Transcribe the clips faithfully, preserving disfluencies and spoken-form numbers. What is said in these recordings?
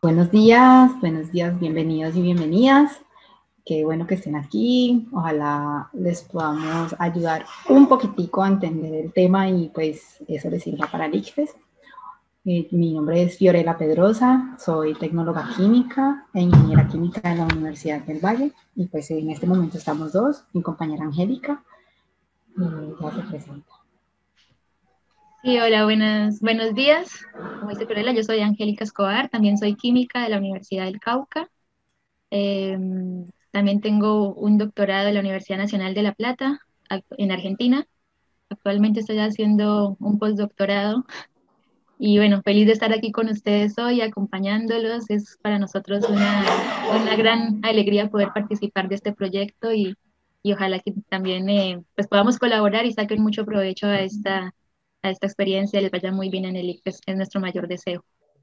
Buenos días, buenos días, bienvenidos y bienvenidas. Qué bueno que estén aquí. Ojalá les podamos ayudar un poquitico a entender el tema y pues eso les sirva para el ICFES. Eh, mi nombre es Fiorella Pedrosa, soy tecnóloga química e ingeniera química de la Universidad del Valle y pues en este momento estamos dos, mi compañera Angélica, eh, ya se presenta. Sí, hola, buenas, buenos días. Como dice Fiorella, yo soy Angélica Escobar, también soy química de la Universidad del Cauca. Eh, También tengo un doctorado de la Universidad Nacional de La Plata, ac- en Argentina. Actualmente estoy haciendo un postdoctorado y bueno, feliz de estar aquí con ustedes hoy, acompañándolos. Es para nosotros una, una gran alegría poder participar de este proyecto y, y ojalá que también eh, pues podamos colaborar y saquen mucho provecho a esta, a esta experiencia, les vaya muy bien en el ICFES, es nuestro mayor deseo.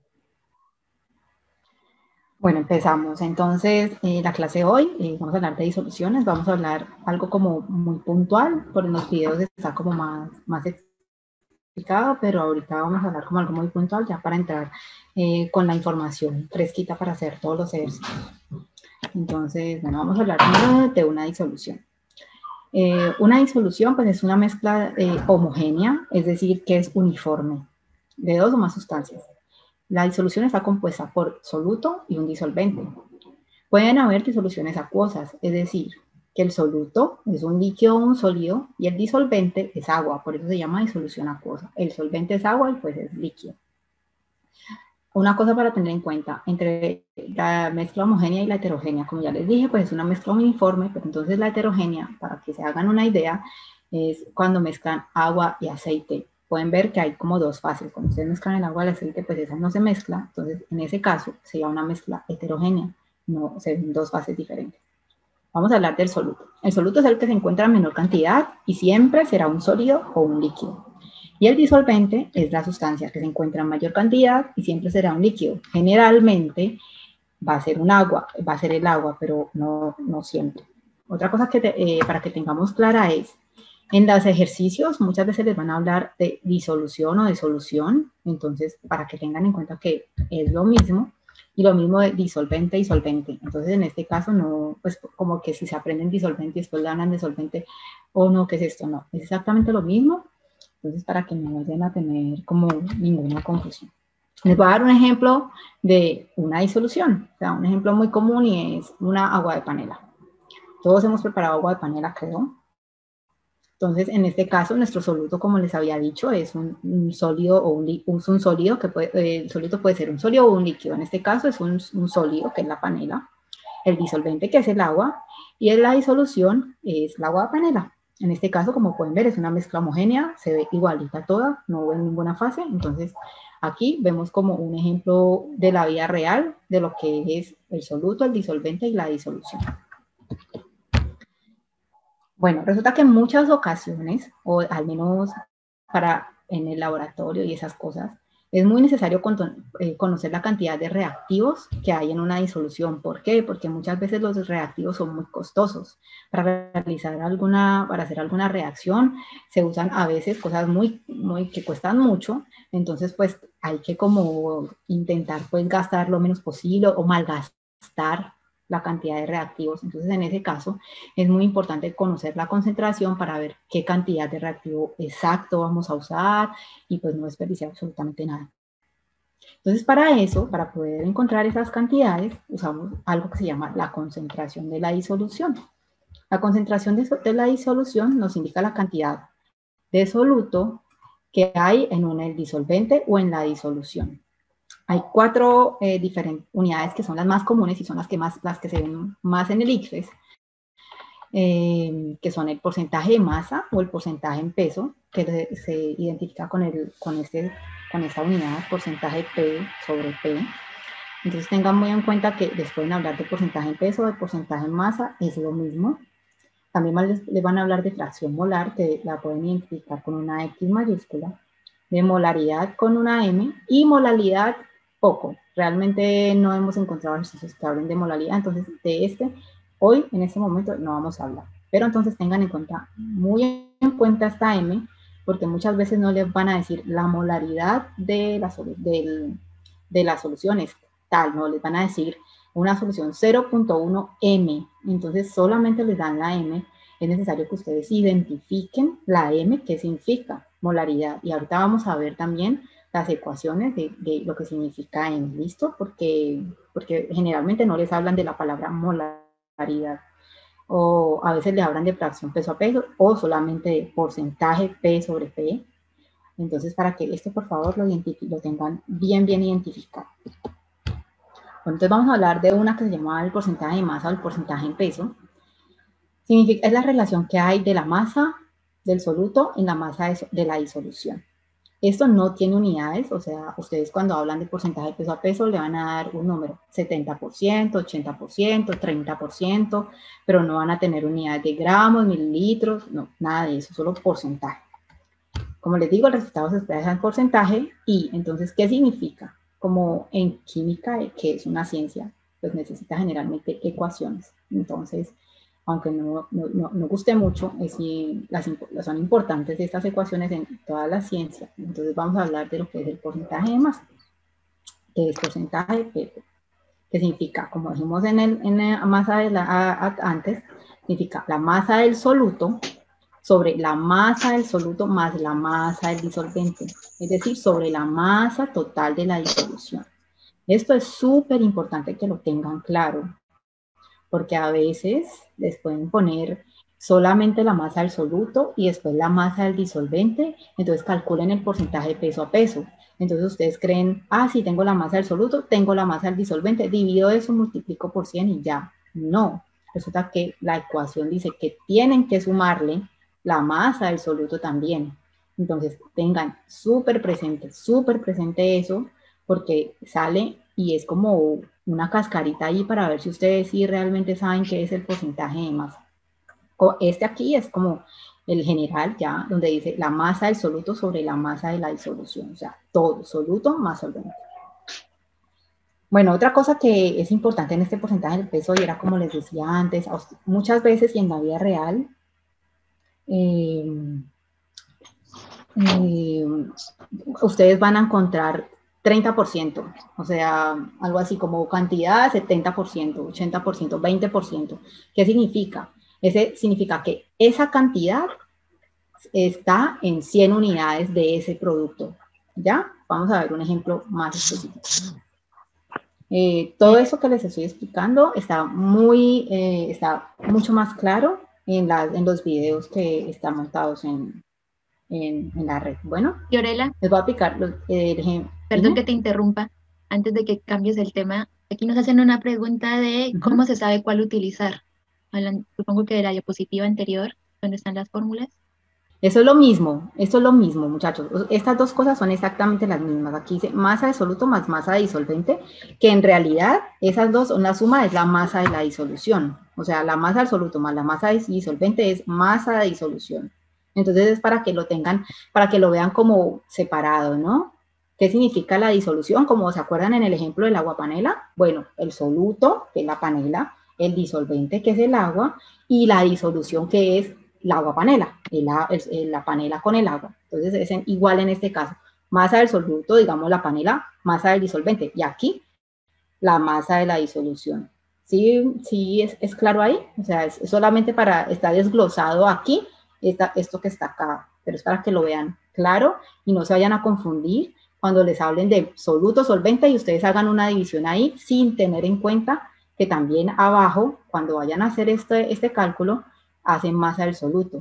Bueno, empezamos. Entonces, eh, la clase de hoy, eh, vamos a hablar de disoluciones, vamos a hablar algo como muy puntual, por en los videos está como más, más explicado, pero ahorita vamos a hablar como algo muy puntual ya para entrar eh, con la información fresquita para hacer todos los ejercicios. Entonces, bueno, vamos a hablar primero de una disolución. Eh, una disolución pues es una mezcla eh, homogénea, es decir, que es uniforme de dos o más sustancias. La disolución está compuesta por soluto y un disolvente. Pueden haber disoluciones acuosas, es decir, que el soluto es un líquido o un sólido y el disolvente es agua, por eso se llama disolución acuosa. El solvente es agua y pues es líquido. Una cosa para tener en cuenta, entre la mezcla homogénea y la heterogénea, como ya les dije, pues es una mezcla uniforme, pero entonces la heterogénea, para que se hagan una idea, es cuando mezclan agua y aceite. Pueden ver que hay como dos fases. Cuando ustedes mezclan el agua y el aceite, pues esa no se mezcla. Entonces, en ese caso, sería una mezcla heterogénea. No, se ven dos fases diferentes. Vamos a hablar del soluto. El soluto es el que se encuentra en menor cantidad y siempre será un sólido o un líquido. Y el disolvente es la sustancia que se encuentra en mayor cantidad y siempre será un líquido. Generalmente va a ser un agua, va a ser el agua, pero no, no siempre. Otra cosa que te, eh, para que tengamos clara es, en los ejercicios muchas veces les van a hablar de disolución o de solución, entonces para que tengan en cuenta que es lo mismo, y lo mismo de disolvente y solvente. Entonces en este caso no, pues como que si se aprenden disolvente y después le hablan de solvente, o no, ¿qué es esto? No, es exactamente lo mismo, entonces para que no vayan a tener como ninguna confusión. Les voy a dar un ejemplo de una disolución, o sea, un ejemplo muy común y es una agua de panela. Todos hemos preparado agua de panela, creo. Entonces, en este caso, nuestro soluto, como les había dicho, es un, un sólido o un, un, un sólido que puede, eh, el sólido puede ser un sólido o un líquido. En este caso es un, un sólido, que es la panela, el disolvente, que es el agua, y en la disolución es el agua de panela. En este caso, como pueden ver, es una mezcla homogénea, se ve igualita toda, no hubo ninguna fase. Entonces, aquí vemos como un ejemplo de la vida real de lo que es el soluto, el disolvente y la disolución. Bueno, resulta que en muchas ocasiones, o al menos para en el laboratorio y esas cosas, es muy necesario conocer la cantidad de reactivos que hay en una disolución. ¿Por qué? Porque muchas veces los reactivos son muy costosos. Para realizar alguna, para hacer alguna reacción, se usan a veces cosas muy, muy que cuestan mucho. Entonces, pues hay que como intentar pues gastar lo menos posible o malgastar la cantidad de reactivos. Entonces, en ese caso, es muy importante conocer la concentración para ver qué cantidad de reactivo exacto vamos a usar y pues no desperdiciar absolutamente nada. Entonces, para eso, para poder encontrar esas cantidades, usamos algo que se llama la concentración de la disolución. La concentración de, de la disolución nos indica la cantidad de soluto que hay en un disolvente o en la disolución. Hay cuatro eh, diferentes unidades que son las más comunes y son las que, más, las que se ven más en el ICFES, eh, que son el porcentaje de masa o el porcentaje en peso, que se, se identifica con, el, con, este, con esta unidad, porcentaje P sobre P. Entonces tengan muy en cuenta que les pueden hablar de porcentaje en peso, de porcentaje en masa, es lo mismo. También les, les van a hablar de fracción molar, que la pueden identificar con una X mayúscula, de molaridad con una M, y molalidad poco. Realmente no hemos encontrado ejercicios que hablen de molaridad, entonces de este, hoy en este momento no vamos a hablar. Pero entonces tengan en cuenta, muy en cuenta esta M, porque muchas veces no les van a decir la molaridad de, la, de, de las soluciones, tal, no, les van a decir una solución cero punto uno eme, entonces solamente les dan la M. Es necesario que ustedes identifiquen la M, que significa molaridad, y ahorita vamos a ver también las ecuaciones de, de lo que significa M, ¿listo? Porque, porque generalmente no les hablan de la palabra molaridad, o a veces le hablan de fracción peso a peso, o solamente de porcentaje P sobre P. Entonces, para que esto, por favor, lo, lo tengan bien, bien identificado. Bueno, entonces vamos a hablar de una que se llama el porcentaje de masa o el porcentaje en peso. Significa, es la relación que hay de la masa del soluto en la masa de, de la disolución. Esto no tiene unidades, o sea, ustedes cuando hablan de porcentaje de peso a peso le van a dar un número, setenta por ciento, ochenta por ciento, treinta por ciento, pero no van a tener unidades de gramos, mililitros, no, nada de eso, solo porcentaje. Como les digo, el resultado se expresa en porcentaje y entonces, ¿qué significa? Como en química, que es una ciencia, pues necesita generalmente ecuaciones. Entonces, aunque no, no, no, no guste mucho, es, las, son importantes estas ecuaciones en toda la ciencia. Entonces vamos a hablar de lo que es el porcentaje de masa, que es porcentaje de peso, que significa, como dijimos en, el, en la masa de la, a, a, antes, significa la masa del soluto sobre la masa del soluto más la masa del disolvente, es decir, sobre la masa total de la disolución. Esto es súper importante que lo tengan claro, porque a veces les pueden poner solamente la masa del soluto y después la masa del disolvente, entonces calculen el porcentaje de peso a peso. Entonces ustedes creen, ah, sí, tengo la masa del soluto, tengo la masa del disolvente, divido eso, multiplico por cien y ya. No, resulta que la ecuación dice que tienen que sumarle la masa del soluto también. Entonces tengan súper presente, súper presente eso, porque sale y es como una cascarita ahí para ver si ustedes sí realmente saben qué es el porcentaje de masa. Este aquí es como el general ya, donde dice la masa del soluto sobre la masa de la disolución, o sea, todo, soluto más solvente. Bueno, otra cosa que es importante en este porcentaje del peso, y era como les decía antes, muchas veces y en la vida real, eh, eh, ustedes van a encontrar treinta por ciento, o sea, algo así como cantidad setenta por ciento, ochenta por ciento, veinte por ciento. ¿Qué significa? Ese significa que esa cantidad está en cien unidades de ese producto. ¿Ya? Vamos a ver un ejemplo más específico. Eh, todo eso que les estoy explicando está, muy, eh, está mucho más claro en, la, en los videos que están montados en, en, en la red. Bueno, Fiorella, les voy a aplicar los, eh, el ejemplo. Perdón ¿sí? que te interrumpa, antes de que cambies el tema. Aquí nos hacen una pregunta de uh-huh. cómo se sabe cuál utilizar. Hablan, supongo que de la diapositiva anterior, donde están las fórmulas. Eso es lo mismo, eso es lo mismo, muchachos. Estas dos cosas son exactamente las mismas. Aquí dice masa de soluto más masa de disolvente, que en realidad esas dos, una suma es la masa de la disolución. O sea, la masa del soluto más la masa de disolvente es masa de disolución. Entonces es para que lo tengan, para que lo vean como separado, ¿no? ¿Qué significa la disolución? Como se acuerdan en el ejemplo del agua panela. Bueno, el soluto, que es la panela, el disolvente, que es el agua, y la disolución, que es la agua panela, el, el, la panela con el agua. Entonces es en, igual en este caso. Masa del soluto, digamos la panela, masa del disolvente. Y aquí, la masa de la disolución. ¿Sí, sí es, es claro ahí? O sea, es, es solamente para, está desglosado aquí, esta, esto que está acá. Pero es para que lo vean claro y no se vayan a confundir cuando les hablen de soluto, solvente y ustedes hagan una división ahí sin tener en cuenta que también abajo, cuando vayan a hacer este, este cálculo, hacen masa del soluto.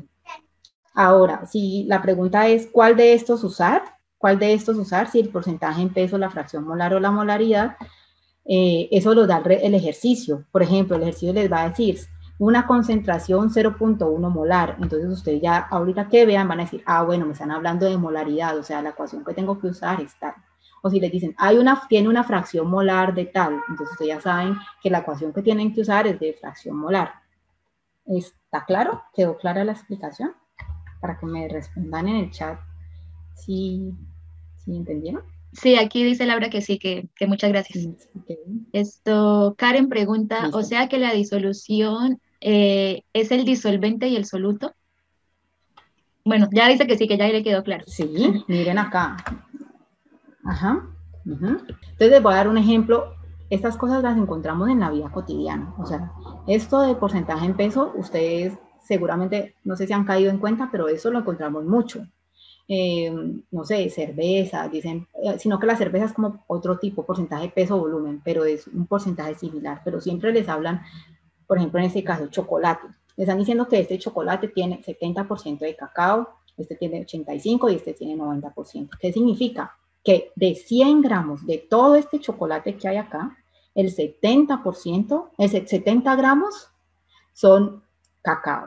Ahora, si la pregunta es, ¿cuál de estos usar? ¿Cuál de estos usar? Si el porcentaje en peso, la fracción molar o la molaridad, eh, eso lo da el ejercicio. Por ejemplo, el ejercicio les va a decir una concentración cero punto uno molar. Entonces, ustedes ya ahorita que vean van a decir, ah, bueno, me están hablando de molaridad, o sea, la ecuación que tengo que usar es tal. O si les dicen, hay una, tiene una fracción molar de tal, entonces ustedes ya saben que la ecuación que tienen que usar es de fracción molar. ¿Está claro? ¿Quedó clara la explicación? Para que me respondan en el chat si, si entendieron. Sí, aquí dice Laura que sí, que, que muchas gracias. Okay. Esto, Karen pregunta, ¿listo? O sea que la disolución eh, es el disolvente y el soluto. Bueno, ya dice que sí, que ya le quedó claro. Sí, miren acá. Ajá. Uh-huh. Entonces les voy a dar un ejemplo estas cosas las encontramos en la vida cotidiana. O sea, esto de porcentaje en peso, ustedes seguramente, no sé si han caído en cuenta, pero eso lo encontramos mucho. Eh, no sé, cervezas, dicen, eh, sino que la cerveza es como otro tipo, porcentaje peso-volumen, pero es un porcentaje similar, pero siempre les hablan, por ejemplo, en este caso, chocolate. Les están diciendo que este chocolate tiene setenta por ciento de cacao, este tiene ochenta y cinco por ciento y este tiene noventa por ciento. ¿Qué significa? Que de cien gramos de todo este chocolate que hay acá, el setenta por ciento, el setenta gramos son cacao.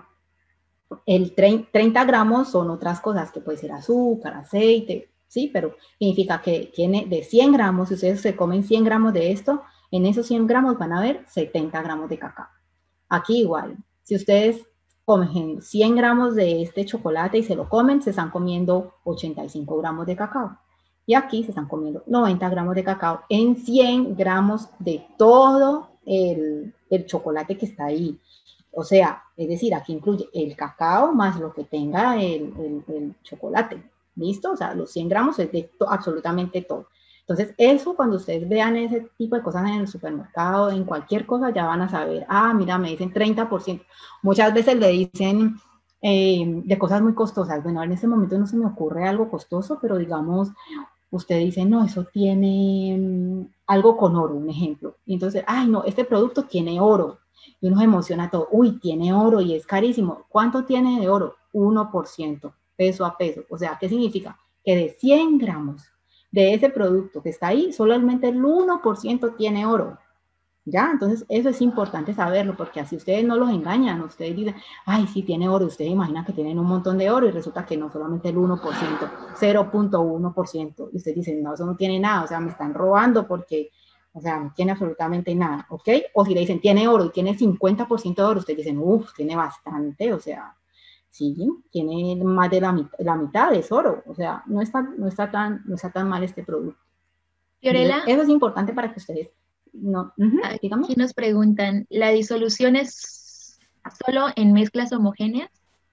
El treinta gramos son otras cosas, que puede ser azúcar, aceite, ¿sí? Pero significa que tiene de cien gramos, si ustedes se comen cien gramos de esto, en esos cien gramos van a haber setenta gramos de cacao. Aquí igual, si ustedes comen cien gramos de este chocolate y se lo comen, se están comiendo ochenta y cinco gramos de cacao. Y aquí se están comiendo noventa gramos de cacao en cien gramos de todo el, el chocolate que está ahí. O sea, es decir, aquí incluye el cacao más lo que tenga el, el, el chocolate. ¿Listo? O sea, los cien gramos es de to, absolutamente todo. Entonces, eso cuando ustedes vean ese tipo de cosas en el supermercado, en cualquier cosa, ya van a saber, ah, mira, me dicen treinta por ciento. Muchas veces le dicen eh, de cosas muy costosas. Bueno, en este momento no se me ocurre algo costoso, pero digamos, usted dice, no, eso tiene um, algo con oro, un ejemplo. Y entonces, ay, no, este producto tiene oro. Y uno se emociona todo, uy, tiene oro y es carísimo. ¿Cuánto tiene de oro? uno por ciento, peso a peso. O sea, ¿qué significa? Que de cien gramos de ese producto que está ahí, solamente el uno por ciento tiene oro. ¿Ya? Entonces, eso es importante saberlo, porque así ustedes no los engañan. Ustedes dicen, ay, sí, tiene oro. Ustedes imaginan que tienen un montón de oro y resulta que no, solamente el uno por ciento, cero punto uno por ciento. Y ustedes dicen, no, eso no tiene nada. O sea, me están robando porque, o sea, no tiene absolutamente nada. ¿Ok? O si le dicen, tiene oro y tiene cincuenta por ciento de oro, ustedes dicen, uff, tiene bastante. O sea, sí, tiene más de la, mit la mitad, es oro. O sea, no está, no, está tan, no está tan mal este producto. Entonces, Fiorella, eso es importante para que ustedes no, uh-huh, dígame. aquí nos preguntan, ¿la disolución es solo en mezclas homogéneas?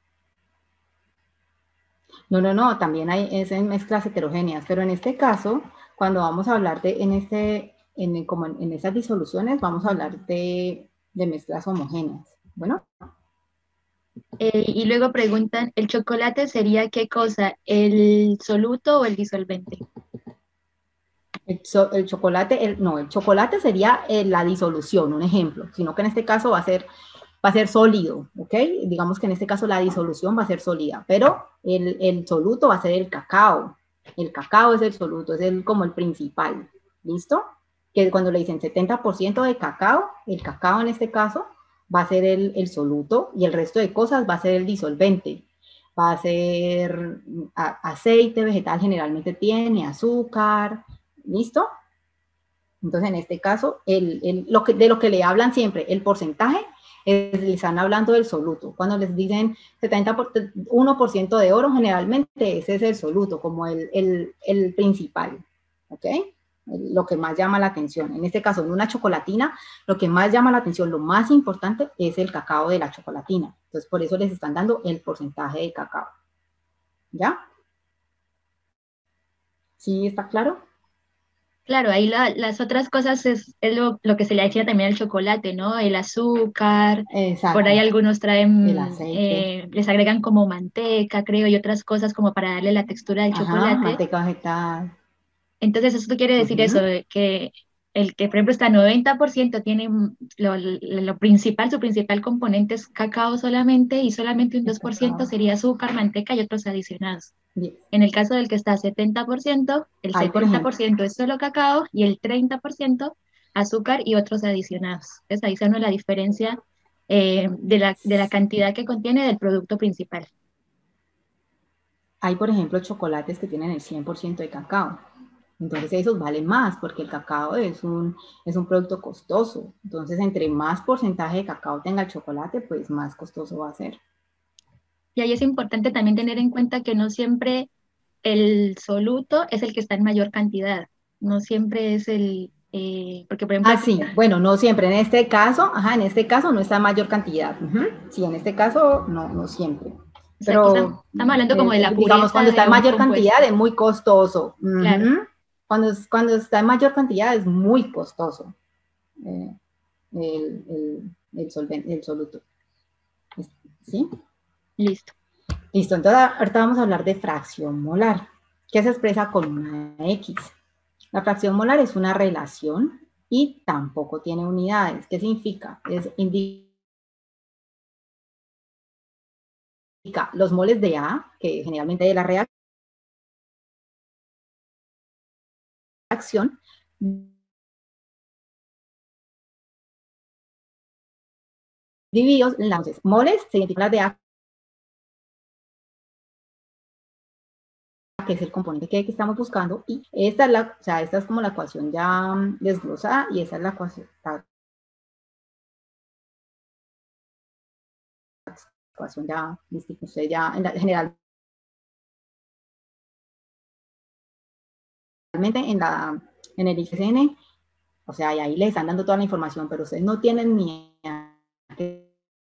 No, no, no, también hay es en mezclas heterogéneas, pero en este caso, cuando vamos a hablar de, en este, en, como en, en esas disoluciones, vamos a hablar de, de mezclas homogéneas. Bueno. Eh, y luego preguntan, ¿el chocolate sería qué cosa? ¿El soluto o el disolvente? El, so, el chocolate, el, no, el chocolate sería eh, la disolución, un ejemplo, sino que en este caso va a ser va a ser sólido, ¿ok? Digamos que en este caso la disolución va a ser sólida, pero el, el soluto va a ser el cacao. El cacao es el soluto, es el, como el principal, ¿listo? Que cuando le dicen setenta por ciento de cacao, el cacao en este caso va a ser el, el soluto y el resto de cosas va a ser el disolvente. Va a ser a, aceite vegetal, generalmente tiene azúcar, ¿listo? Entonces, en este caso, el, el, lo que, de lo que le hablan siempre, el porcentaje, es, le están hablando del soluto. Cuando les dicen setenta por, uno por ciento de oro, generalmente ese es el soluto, como el, el, el principal, ¿ok? Lo que más llama la atención. En este caso, en una chocolatina, lo que más llama la atención, lo más importante, es el cacao de la chocolatina. Entonces, por eso les están dando el porcentaje de cacao. ¿Ya? ¿Sí está claro? Claro, ahí la, las otras cosas es, es lo, lo que se le decía también al chocolate, ¿no? El azúcar, por ahí Exacto. algunos El traen, aceite. eh, les agregan como manteca, creo, y otras cosas como para darle la textura del Ajá, chocolate. manteca vegetal. Entonces, eso quiere decir eso, Uh-huh. de que el que, por ejemplo, está noventa por ciento tiene lo, lo principal, su principal componente es cacao solamente, y solamente un El dos por ciento cacao. sería azúcar, manteca y otros adicionados. Yes. En el caso del que está setenta por ciento, el Ahí, por setenta por ejemplo. ciento es solo cacao y el treinta por ciento azúcar y otros adicionados. Entonces ahí se ve la diferencia eh, de, la, de la cantidad que contiene del producto principal. Hay, por ejemplo, chocolates que tienen el cien por ciento de cacao. Entonces esos valen más porque el cacao es un, es un producto costoso. Entonces, entre más porcentaje de cacao tenga el chocolate, pues más costoso va a ser. Y ahí es importante también tener en cuenta que no siempre el soluto es el que está en mayor cantidad, no siempre es el, eh, porque por ejemplo, Ah, sí, bueno, no siempre. En este caso, ajá, en este caso no está en mayor cantidad. Uh-huh. Sí, en este caso no, no siempre. o sea, aquí estamos, Pero, estamos hablando como de eh, la digamos, cuando pureza está de en un mayor cantidad compuesto, es muy costoso. claro. Uh-huh. Cuando, cuando está en mayor cantidad es muy costoso. eh, el, el, el, solvente, el soluto. ¿Sí? Listo. Listo, entonces ahorita vamos a hablar de fracción molar, que se expresa con una X. La fracción molar es una relación y tampoco tiene unidades. ¿Qué significa? Es indica los moles de A, que generalmente es la reacción, divididos en las moles, se identifican las de A, que es el componente que, que estamos buscando, y esta es la, o sea, esta es como la ecuación ya desglosada, y esa es la ecuación, la ecuación ya, usted ya, en la, generalmente en, la, en el I G C N, o sea, y ahí les están dando toda la información, pero ustedes no tienen ni qué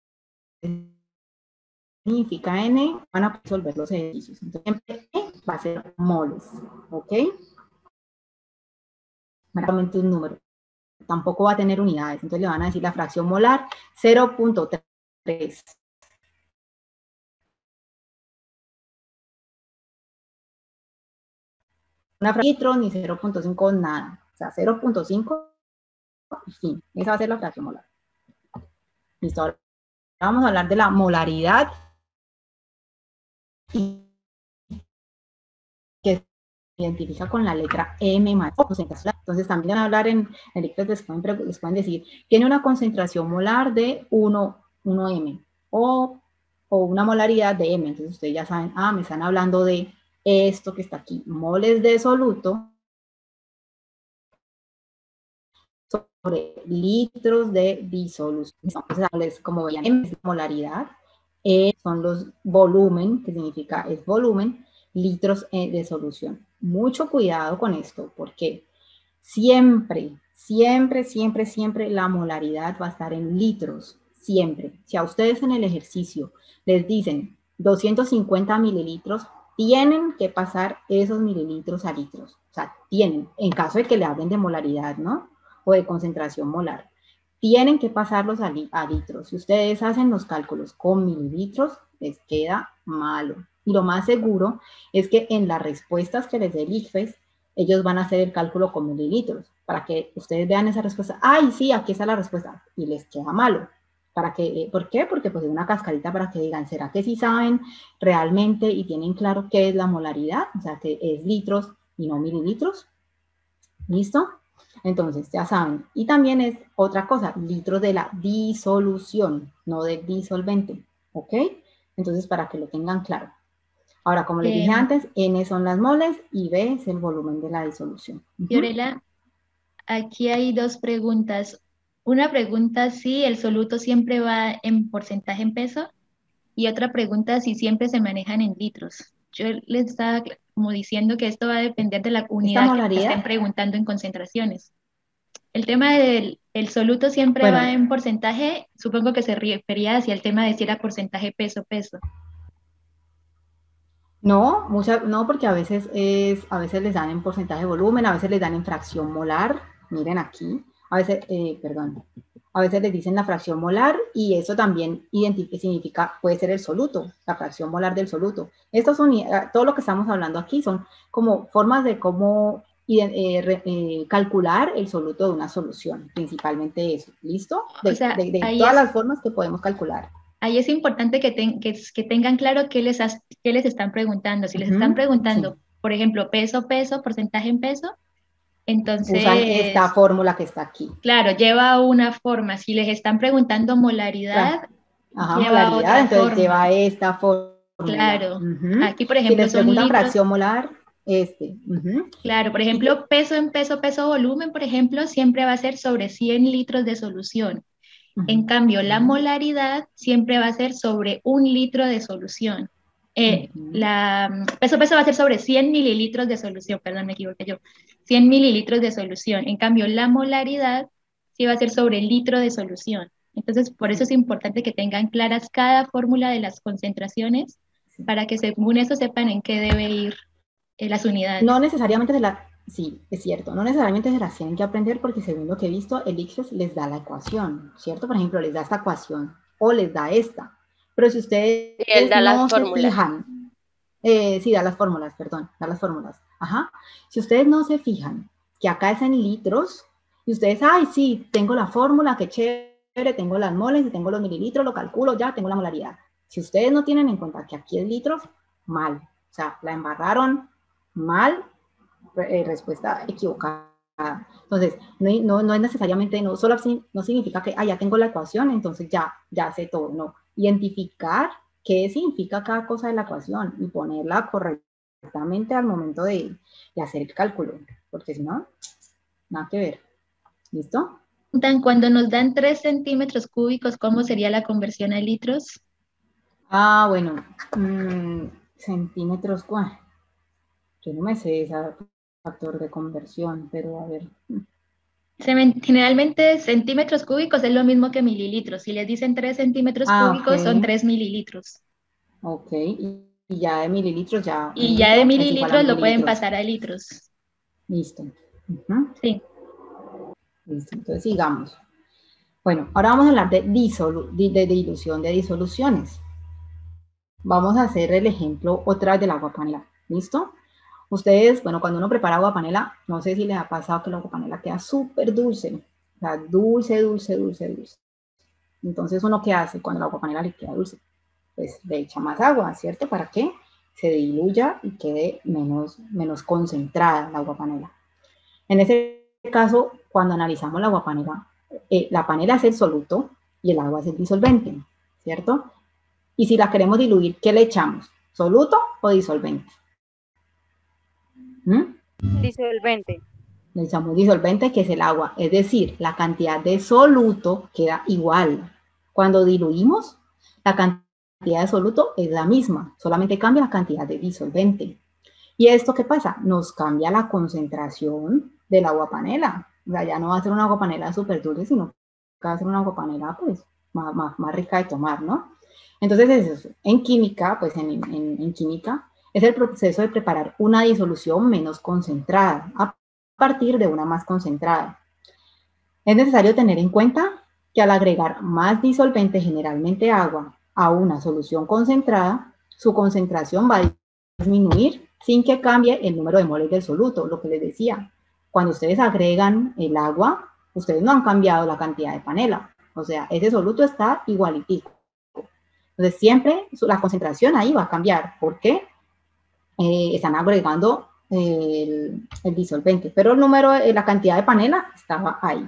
significa N, van a resolver los ejercicios. Entonces, siempre E va a ser moles, ¿ok? Meramente un número. Tampoco va a tener unidades, entonces le van a decir la fracción molar cero punto tres. Una fracción litro ni cero punto cinco, nada. O sea, cero punto cinco y fin. Esa va a ser la fracción molar. Listo. Ahora vamos a hablar de la molaridad y que se identifica con la letra M más concentración. Entonces también van a hablar en el I C F E S, les pueden, les pueden decir, tiene una concentración molar de uno eme o, o una molaridad de M. Entonces ustedes ya saben, ah, me están hablando de esto que está aquí, moles de soluto sobre litros de disolución. Entonces, como veían, M es molaridad, E son los volumen, que significa es volumen, litros de solución. Mucho cuidado con esto, porque siempre, siempre, siempre, siempre la molaridad va a estar en litros, siempre. Si a ustedes en el ejercicio les dicen doscientos cincuenta mililitros, tienen que pasar esos mililitros a litros. O sea, tienen, en caso de que le hablen de molaridad, ¿no? O de concentración molar. Tienen que pasarlos a, li a litros. Si ustedes hacen los cálculos con mililitros, les queda malo. Y lo más seguro es que en las respuestas que les dé el I C F E S, ellos van a hacer el cálculo con mililitros, para que ustedes vean esa respuesta. ¡Ay, sí, aquí está la respuesta! Y les queda malo. Para que, ¿por qué? Porque pues es una cascarita para que digan, ¿será que sí saben realmente y tienen claro qué es la molaridad? O sea, que es litros y no mililitros. ¿Listo? Entonces, ya saben. Y también es otra cosa, litros de la disolución, no del disolvente. ¿Ok? Entonces, para que lo tengan claro. Ahora, como les dije Eh, antes, N son las moles y B es el volumen de la disolución. Uh-huh. Fiorella, aquí hay dos preguntas. Una pregunta si el soluto siempre va en porcentaje en peso y otra pregunta si siempre se manejan en litros. Yo les estaba como diciendo que esto va a depender de la ¿Esta unidad que te estén molaridad? preguntando en concentraciones. El tema del el soluto siempre Bueno, va en porcentaje, supongo que se refería hacia el tema de si era porcentaje peso-peso. no, mucha, no, porque a veces es, a veces les dan en porcentaje de volumen, a veces les dan en fracción molar, miren aquí, a veces, eh, perdón, a veces les dicen la fracción molar y eso también significa, puede ser el soluto, la fracción molar del soluto. Estos son, todo lo que estamos hablando aquí son como formas de cómo eh, eh, calcular el soluto de una solución, principalmente eso, ¿listo? De, O sea, de, de ahí todas es, las formas que podemos calcular. ahí es importante que, ten, que, que, tengan claro qué les, has, qué les están preguntando. Si les están Uh-huh, preguntando, sí. por ejemplo, peso, peso, porcentaje en peso, Usan esta entonces, fórmula que está aquí. claro, lleva una forma. Si les están preguntando molaridad, Ajá, lleva molaridad, otra entonces forma. lleva esta fórmula. Claro, Uh-huh. aquí por Si ejemplo les son preguntan litros. fracción molar, este. Uh-huh. Claro, por Y yo, ejemplo, peso en peso, peso volumen, por ejemplo, siempre va a ser sobre cien litros de solución. En uh-huh. cambio, la Uh-huh. molaridad siempre va a ser sobre un litro de solución. Eh, Uh-huh. la, peso peso va a ser sobre cien mililitros de solución, perdón, me equivoqué yo, cien mililitros de solución. En cambio, la molaridad sí va a ser sobre el litro de solución. Entonces, por eso es Sí, importante que tengan claras cada fórmula de las concentraciones sí. para que según eso sepan en qué debe ir eh, las No unidades. necesariamente se la, Sí, es cierto, no necesariamente se las tienen que aprender porque según lo que he visto, el ICFES les da la ecuación, ¿cierto? Por ejemplo, les da esta ecuación o les da esta. Pero si Y él ustedes da las no se fórmulas. fijan, eh, sí, da las fórmulas, perdón, da las fórmulas, ajá. Si ustedes no se fijan que acá es en litros y ustedes, ay, sí, tengo la fórmula, qué chévere, tengo las moles y tengo los mililitros, lo calculo, ya tengo la molaridad. Si ustedes no tienen en cuenta que aquí es litros, mal, o sea, la embarraron mal, eh, respuesta equivocada. Entonces, no, no, no es necesariamente, no solo no significa que, ah, ya tengo la ecuación, entonces ya, ya sé todo, no. Identificar qué significa cada cosa de la ecuación y ponerla correctamente al momento de, de hacer el cálculo, porque si no, nada que ver. ¿Listo? Cuando nos dan tres centímetros cúbicos, ¿cómo sería la conversión a litros? Ah, bueno, mmm, centímetros, ¿cuál? Yo no me sé ese factor de conversión, pero a ver. Generalmente centímetros cúbicos es lo mismo que mililitros. Si les dicen tres centímetros Ah, ok, cúbicos, son tres mililitros. ok, y, y ya de mililitros, ya un Y ya de litro es igual a mililitros mil lo pueden mililitros. pasar a litros. Listo. Uh-huh. Sí. Listo. Entonces sigamos. Bueno, ahora vamos a hablar de, disolu de, de dilución de disoluciones. Vamos a hacer el ejemplo otra vez del agua panela. ¿Listo? Ustedes, bueno, cuando uno prepara agua panela, no sé si les ha pasado que la agua panela queda súper dulce. O sea, dulce, dulce, dulce, dulce. Entonces, ¿uno qué hace cuando la agua panela le queda dulce? Pues le echa más agua, ¿cierto? ¿Para que se diluya y quede menos, menos concentrada la agua panela? En ese caso, cuando analizamos la agua panela, eh, la panela es el soluto y el agua es el disolvente, ¿cierto? Y si la queremos diluir, ¿qué le echamos? ¿Soluto o disolvente? ¿Mm? Disolvente. Le echamos disolvente, que es el agua, es decir, la cantidad de soluto queda igual. Cuando diluimos, la cantidad de soluto es la misma, solamente cambia la cantidad de disolvente. ¿Y esto qué pasa? Nos cambia la concentración del agua panela. O sea, ya no va a ser una agua panela súper dulce, sino que va a ser una agua panela pues, más, más, más rica de tomar, ¿no? Entonces, eso, en química, pues en, en, en química, es el proceso de preparar una disolución menos concentrada a partir de una más concentrada. Es necesario tener en cuenta que al agregar más disolvente, generalmente agua, a una solución concentrada, su concentración va a disminuir sin que cambie el número de moles del soluto, lo que les decía. Cuando ustedes agregan el agua, ustedes no han cambiado la cantidad de panela, o sea, ese soluto está igualitico. Entonces, siempre la concentración ahí va a cambiar. ¿Por qué? Eh, están agregando el, el, disolvente, pero el número, la cantidad de panela estaba ahí.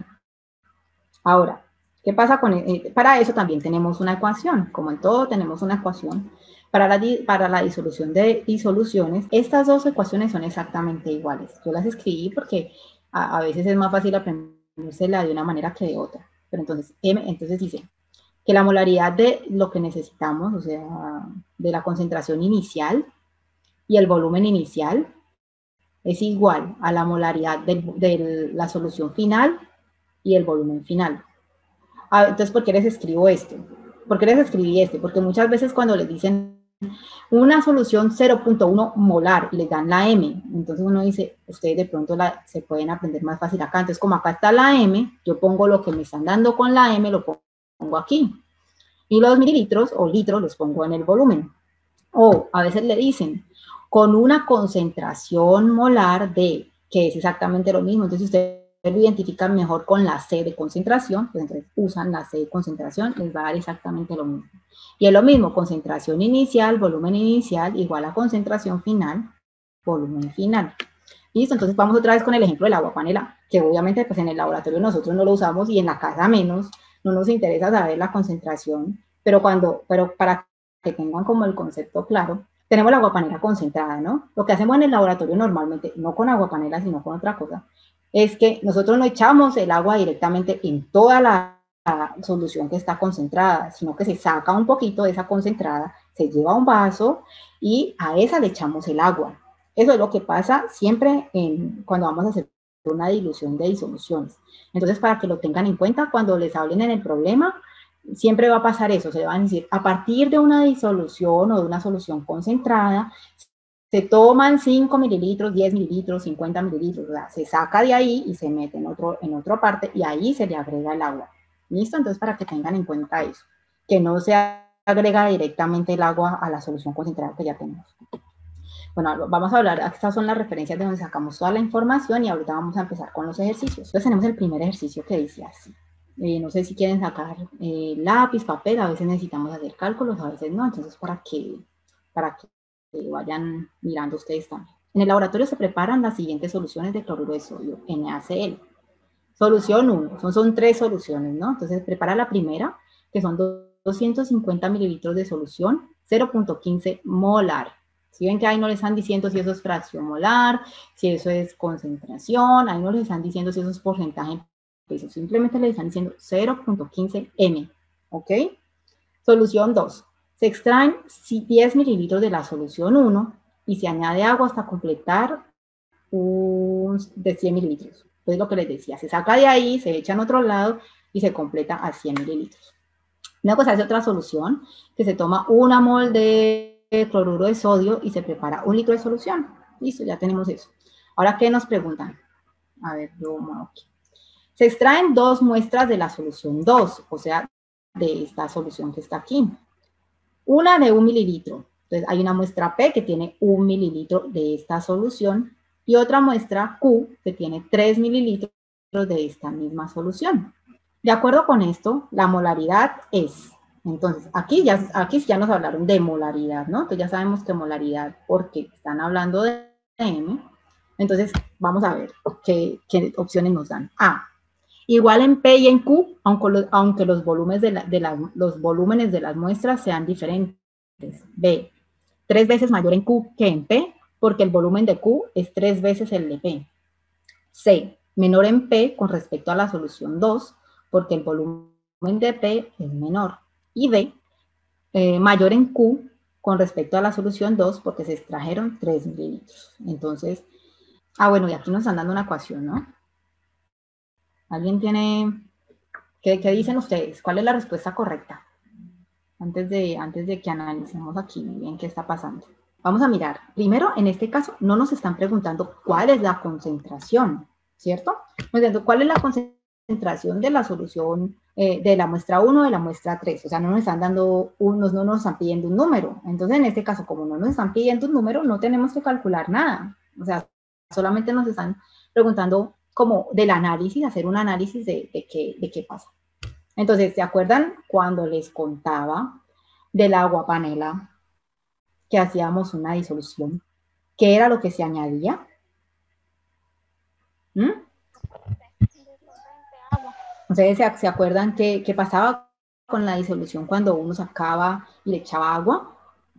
Ahora, ¿qué pasa con eh, para eso también tenemos una ecuación, como en todo tenemos una ecuación para la, para la disolución de disoluciones. Estas dos ecuaciones son exactamente iguales. Yo las escribí porque a, a veces es más fácil aprendérsela de una manera que de otra. Pero entonces, M, entonces dice que la molaridad de lo que necesitamos, o sea, de la concentración inicial y el volumen inicial es igual a la molaridad de, de la solución final y el volumen final. Ah, entonces, ¿por qué les escribo esto? ¿Por qué les escribí este? Porque muchas veces cuando les dicen una solución cero punto uno molar y les dan la M, entonces uno dice, ustedes de pronto la, se pueden aprender más fácil acá. Entonces, como acá está la M, yo pongo lo que me están dando con la M, lo pongo aquí. Y los mililitros o litros los pongo en el volumen. O a veces le dicen, con una concentración molar de, que es exactamente lo mismo. Entonces, ustedes lo identifican mejor con la C de concentración, pues entonces usan la C de concentración, les va a dar exactamente lo mismo. Y es lo mismo, concentración inicial, volumen inicial, igual a concentración final, volumen final. Listo, entonces vamos otra vez con el ejemplo del agua panela, que obviamente pues en el laboratorio nosotros no lo usamos y en la casa menos, no nos interesa saber la concentración, pero cuando, pero para que tengan como el concepto claro, tenemos la agua panela concentrada, ¿no? Lo que hacemos en el laboratorio normalmente, no con agua panela, sino con otra cosa, es que nosotros no echamos el agua directamente en toda la solución que está concentrada, sino que se saca un poquito de esa concentrada, se lleva a un vaso y a esa le echamos el agua. Eso es lo que pasa siempre en, cuando vamos a hacer una dilución de disoluciones. Entonces, para que lo tengan en cuenta, cuando les hablen en el problema, siempre va a pasar eso, se van a decir, a partir de una disolución o de una solución concentrada, se toman cinco mililitros, diez mililitros, cincuenta mililitros, o sea, se saca de ahí y se mete en, otro, en otra parte y ahí se le agrega el agua. ¿Listo? Entonces, para que tengan en cuenta eso, que no se agrega directamente el agua a la solución concentrada que ya tenemos. Bueno, vamos a hablar, estas son las referencias de donde sacamos toda la información y ahorita vamos a empezar con los ejercicios. Entonces tenemos el primer ejercicio que dice así. Eh, no sé si quieren sacar eh, lápiz, papel, a veces necesitamos hacer cálculos, a veces no, entonces para que, para que vayan mirando ustedes también. En el laboratorio se preparan las siguientes soluciones de cloruro de sodio, NaCl. Solución uno, son, son tres soluciones, ¿no? Entonces prepara la primera, que son doscientos cincuenta mililitros de solución, cero punto quince molar. Si ven que ahí no les están diciendo si eso es fracción molar, si eso es concentración, ahí no les están diciendo si eso es porcentaje en peso, simplemente les están diciendo cero punto quince eme, ¿ok? Solución dos, se extraen diez mililitros de la solución uno y se añade agua hasta completar un de cien mililitros. Entonces lo que les decía, se saca de ahí, se echa en otro lado y se completa a cien mililitros. Luego se hace otra solución, que se toma una mol de cloruro de sodio y se prepara un litro de solución. Listo, ya tenemos eso. Ahora, ¿qué nos preguntan? A ver, yo muevo aquí. Se extraen dos muestras de la solución dos, o sea, de esta solución que está aquí. Una de un mililitro. Entonces, hay una muestra P que tiene un mililitro de esta solución y otra muestra Q que tiene tres mililitros de esta misma solución. De acuerdo con esto, la molaridad es... Entonces, aquí ya, aquí ya nos hablaron de molaridad, ¿no? Entonces ya sabemos que molaridad, porque están hablando de M. Entonces, vamos a ver qué, qué opciones nos dan. A, igual en P y en Q, aunque los, aunque los, volúmenes de la, de la, los volúmenes de las muestras sean diferentes. B, tres veces mayor en Q que en P, porque el volumen de Q es tres veces el de P. C, menor en P con respecto a la solución dos, porque el volumen de P es menor. Y D, eh, mayor en Q con respecto a la solución dos, porque se extrajeron tres mililitros. Entonces, ah, bueno, y aquí nos están dando una ecuación, ¿no? ¿Alguien tiene, qué, qué dicen ustedes? ¿Cuál es la respuesta correcta? Antes de, antes de que analicemos aquí bien qué está pasando. Vamos a mirar. Primero, en este caso, no nos están preguntando cuál es la concentración, ¿cierto? Nos diciendo cuál es la concentración de la solución eh, de la muestra uno, de la muestra tres. O sea, no nos están dando, unos, no nos están pidiendo un número. Entonces, en este caso, como no nos están pidiendo un número, no tenemos que calcular nada. O sea, solamente nos están preguntando como del análisis, hacer un análisis de, de, qué, de qué pasa. Entonces, ¿se acuerdan cuando les contaba del agua panela que hacíamos una disolución? ¿Qué era lo que se añadía? ¿Mm? Ustedes se, se acuerdan qué, qué pasaba con la disolución cuando uno sacaba y le echaba agua.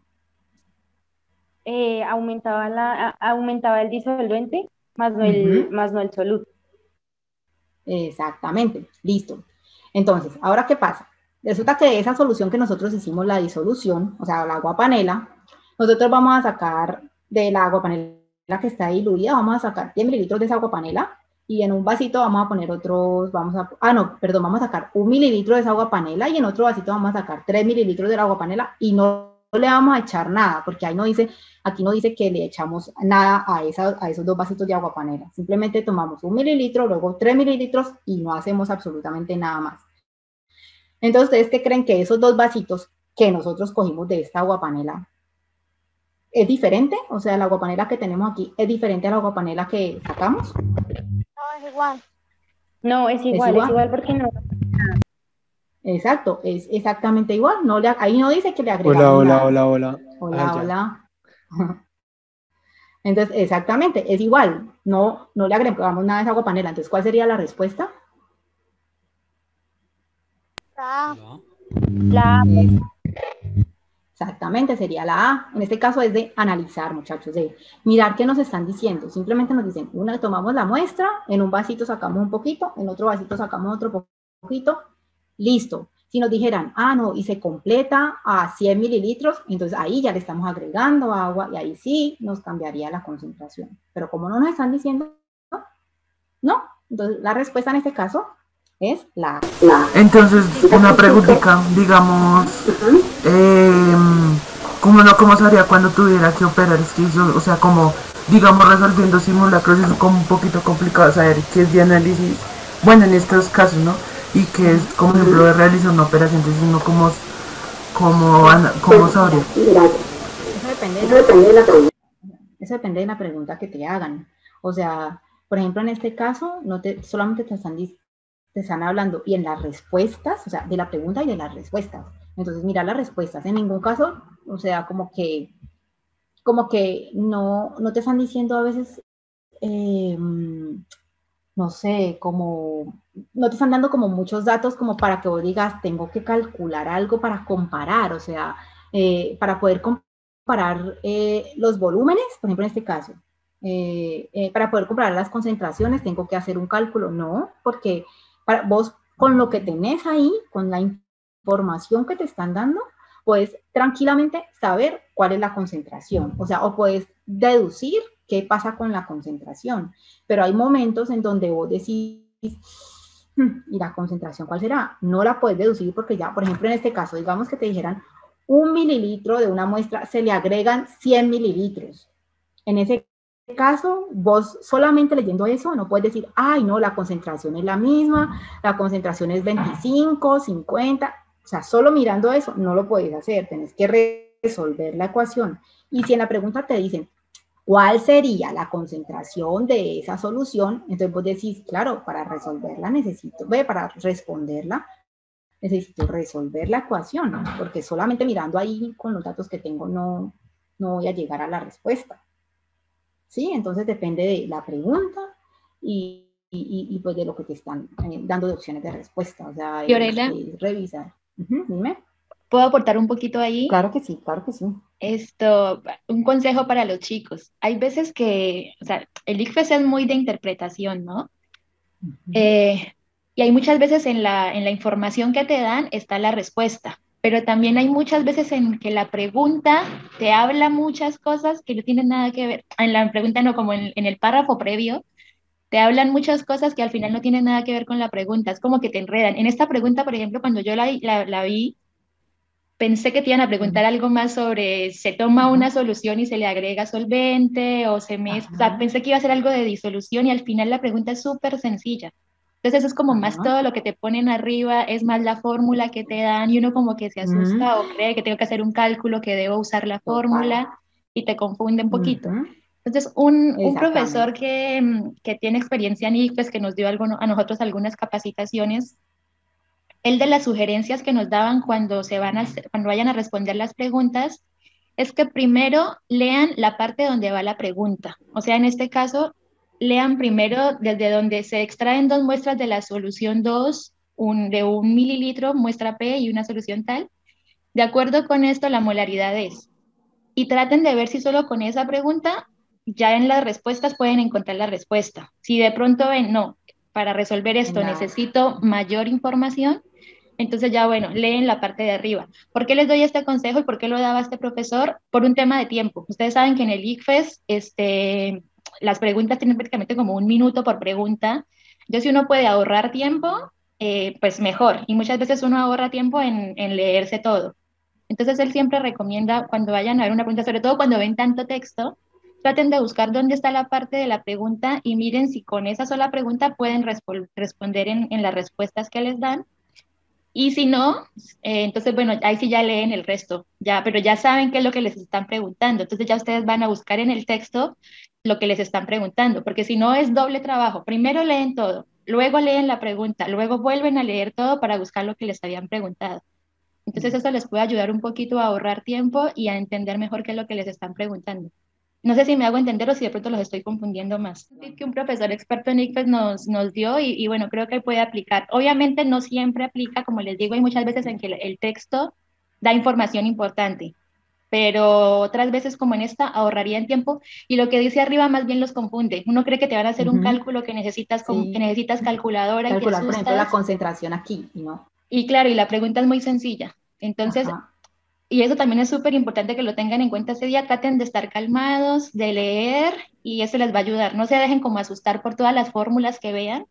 Eh, aumentaba, la, a, aumentaba el disolvente, más no el, uh-huh. más no el soluto. Exactamente, listo. Entonces, ¿ahora qué pasa? Resulta que de esa solución que nosotros hicimos la disolución, o sea, el agua panela, nosotros vamos a sacar del agua panela que está diluida, vamos a sacar diez mililitros de esa agua panela y en un vasito vamos a poner otros, vamos a, ah no, perdón, vamos a sacar un mililitro de esa agua panela y en otro vasito vamos a sacar tres mililitros del agua panela y no le vamos a echar nada, porque ahí no dice, aquí no dice que le echamos nada a, esa, a esos dos vasitos de agua panela. Simplemente tomamos un mililitro, luego tres mililitros y no hacemos absolutamente nada más. Entonces, ¿ustedes qué creen que esos dos vasitos que nosotros cogimos de esta agua panela es diferente? O sea, el agua panela que tenemos aquí es diferente a la agua panela que sacamos. No, es igual. No, es igual, es igual, es igual porque no. Exacto, es exactamente igual. No le, ahí no dice que le agregamos Hola, hola, nada. hola, hola. Hola, Ah, hola. Entonces, exactamente, es igual. No, no le agregamos nada a esa agua panela. Entonces, ¿cuál sería la respuesta? La La Exactamente, sería la A. En este caso es de analizar, muchachos, de mirar qué nos están diciendo. Simplemente nos dicen, una, tomamos la muestra, en un vasito sacamos un poquito, en otro vasito sacamos otro poquito, listo. Si nos dijeran, ah, no, y se completa a cien mililitros, entonces ahí ya le estamos agregando agua y ahí sí nos cambiaría la concentración. Pero como no nos están diciendo, no. Entonces la respuesta en este caso es la A. Entonces, una preguntita, digamos, eh, como no, cómo sabría cuando tuviera que operar, es que eso, o sea, como, digamos, resolviendo simulacros es como un poquito complicado saber qué es de análisis, bueno, en estos casos, ¿no? Y qué es, como ejemplo, de realizar una operación, entonces uno como, como, como sabría. Eso depende de la pregunta. Eso depende de la pregunta que te hagan. O sea, por ejemplo, en este caso, no te, solamente te están, te están hablando y en las respuestas, o sea, de la pregunta y de las respuestas. Entonces, mira las respuestas. En ningún caso, o sea, como que, como que no, no te están diciendo a veces, eh, no sé, como, no te están dando como muchos datos como para que vos digas, tengo que calcular algo para comparar, o sea, eh, para poder comparar eh, los volúmenes, por ejemplo, en este caso, eh, eh, para poder comparar las concentraciones, tengo que hacer un cálculo, no, porque para vos con lo que tenés ahí, con la información que te están dando, puedes tranquilamente saber cuál es la concentración, o sea, o puedes deducir qué pasa con la concentración, pero hay momentos en donde vos decís, ¿y la concentración cuál será? No la puedes deducir porque ya, por ejemplo, en este caso, digamos que te dijeran un mililitro de una muestra, se le agregan cien mililitros. En ese caso, vos solamente leyendo eso no puedes decir, ay, no, la concentración es la misma, la concentración es veinticinco, cincuenta, o sea, solo mirando eso no lo puedes hacer, tenés que resolver la ecuación. Y si en la pregunta te dicen, ¿cuál sería la concentración de esa solución? Entonces vos decís, claro, para resolverla necesito, ve, para responderla, necesito resolver la ecuación, ¿no? Porque solamente mirando ahí con los datos que tengo no, no voy a llegar a la respuesta. ¿Sí? Entonces depende de la pregunta y, y, y pues de lo que te están eh, dando de opciones de respuesta. O sea, Fiorella, es, es revisar. Uh-huh, dime. ¿puedo aportar un poquito ahí? Claro que sí, claro que sí. Esto, un consejo para los chicos. Hay veces que, o sea, el ICFES es muy de interpretación, ¿no? Uh-huh. Eh, y hay muchas veces en la, en la información que te dan está la respuesta, pero también hay muchas veces en que la pregunta te habla muchas cosas que no tienen nada que ver. En la pregunta no, como en, en el párrafo previo, te hablan muchas cosas que al final no tienen nada que ver con la pregunta. Es como que te enredan. En esta pregunta, por ejemplo, cuando yo la, la, la vi, pensé que te iban a preguntar algo más sobre se toma una solución y se le agrega solvente o se mezcla. O sea, pensé que iba a ser algo de disolución y al final la pregunta es súper sencilla. Entonces eso es como más todo lo que te ponen arriba, es más la fórmula que te dan y uno como que se asusta o cree que tengo que hacer un cálculo, que debo usar la fórmula y te confunde un poquito. Entonces un, un profesor que, que tiene experiencia en ICFES, que nos dio algo, a nosotros algunas capacitaciones, el de las sugerencias que nos daban cuando, se van a hacer, cuando vayan a responder las preguntas, es que primero lean la parte donde va la pregunta. O sea, en este caso, lean primero desde donde se extraen dos muestras de la solución dos, un, de un mililitro, muestra P y una solución tal. De acuerdo con esto, la molaridad es. Y traten de ver si solo con esa pregunta, ya en las respuestas pueden encontrar la respuesta. Si de pronto ven, no, para resolver esto necesito mayor información, entonces ya, bueno, leen la parte de arriba. ¿Por qué les doy este consejo y por qué lo daba este profesor? Por un tema de tiempo. Ustedes saben que en el ICFES este, las preguntas tienen prácticamente como un minuto por pregunta. Entonces, si uno puede ahorrar tiempo, eh, pues mejor. Y muchas veces uno ahorra tiempo en, en leerse todo. Entonces, él siempre recomienda cuando vayan a ver una pregunta, sobre todo cuando ven tanto texto, traten de buscar dónde está la parte de la pregunta y miren si con esa sola pregunta pueden respo- responder en, en las respuestas que les dan. Y si no, eh, entonces, bueno, ahí sí ya leen el resto, ya, pero ya saben qué es lo que les están preguntando. Entonces ya ustedes van a buscar en el texto lo que les están preguntando, porque si no es doble trabajo. Primero leen todo, luego leen la pregunta, luego vuelven a leer todo para buscar lo que les habían preguntado. Entonces eso les puede ayudar un poquito a ahorrar tiempo y a entender mejor qué es lo que les están preguntando. No sé si me hago entender o si de pronto los estoy confundiendo más. Es que un profesor experto en ICFES nos, nos dio y, y bueno, creo que puede aplicar. Obviamente no siempre aplica, como les digo, hay muchas veces en que el, el texto da información importante, pero otras veces como en esta ahorrarían tiempo y lo que dice arriba más bien los confunde. Uno cree que te van a hacer uh-huh. un cálculo que necesitas, sí. que necesitas calculadora Calcular, y te asustas. por ejemplo, la concentración aquí, y no. Y claro, y la pregunta es muy sencilla. Entonces, ajá. Y eso también es súper importante que lo tengan en cuenta ese día, traten de estar calmados, de leer y eso les va a ayudar. No se dejen como asustar por todas las fórmulas que vean,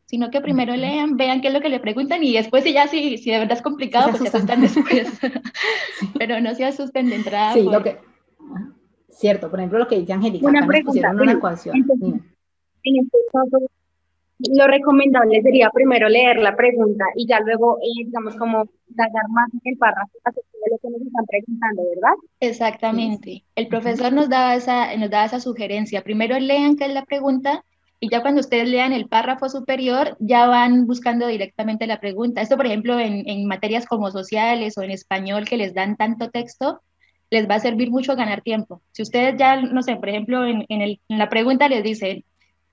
sino que primero lean, vean qué es lo que le preguntan y después si ya si, si de verdad es complicado, Se pues se asustan. asustan después. Pero no se asusten de entrada. Sí, por... lo que, cierto, por ejemplo, lo que dice Angélica, Una acá nos pregunta, pusieron una bueno, ecuación. entonces, Dime. en este caso, lo recomendable sería primero leer la pregunta y ya luego, eh, digamos, como dagar más en el párrafo acerca de lo que nos están preguntando, ¿verdad? Exactamente. El Ujú. profesor nos daba esa, nos daba esa sugerencia. Primero lean qué es la pregunta y ya cuando ustedes lean el párrafo superior, ya van buscando directamente la pregunta. Esto, por ejemplo, en, en materias como sociales o en español que les dan tanto texto, les va a servir mucho ganar tiempo. Si ustedes ya, no sé, por ejemplo, en, en, el, en la pregunta les dicen,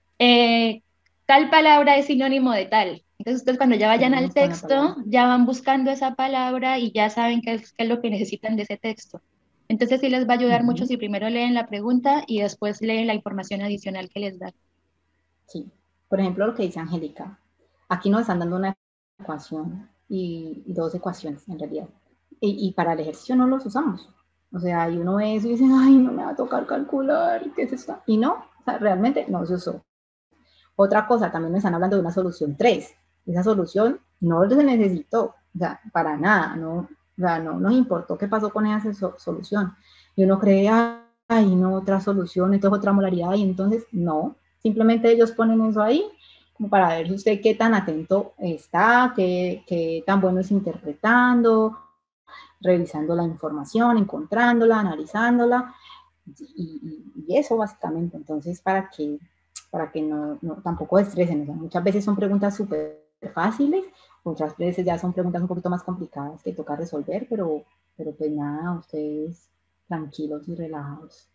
eh, tal palabra es sinónimo de tal. Entonces, ustedes cuando ya vayan al Seguimos con la texto, palabra. ya van buscando esa palabra y ya saben qué es, qué es lo que necesitan de ese texto. Entonces, sí les va a ayudar mucho Ujú. si primero leen la pregunta y después leen la información adicional que les da. Sí, por ejemplo, lo que dice Angélica. Aquí nos están dando una ecuación y, y dos ecuaciones en realidad. Y, y para el ejercicio no los usamos. O sea, y uno ve eso y dice, ay, no me va a tocar calcular, ¿qué es esto? Y no, o sea, realmente no se usó. Otra cosa, también me están hablando de una solución tres. Esa solución no se necesitó, o sea, para nada, no, o sea, no nos importó qué pasó con esa so solución. Y uno cree, ay, no, otra solución, esto es otra modalidad, y entonces, no, simplemente ellos ponen eso ahí, como para ver usted qué tan atento está, qué, qué tan bueno es interpretando, revisando la información, encontrándola, analizándola, y, y, y eso básicamente. Entonces, para que para que no, no tampoco estresen. O sea, muchas veces son preguntas súper fáciles, otras veces ya son preguntas un poquito más complicadas que toca resolver, pero, pero pues nada, ustedes tranquilos y relajados.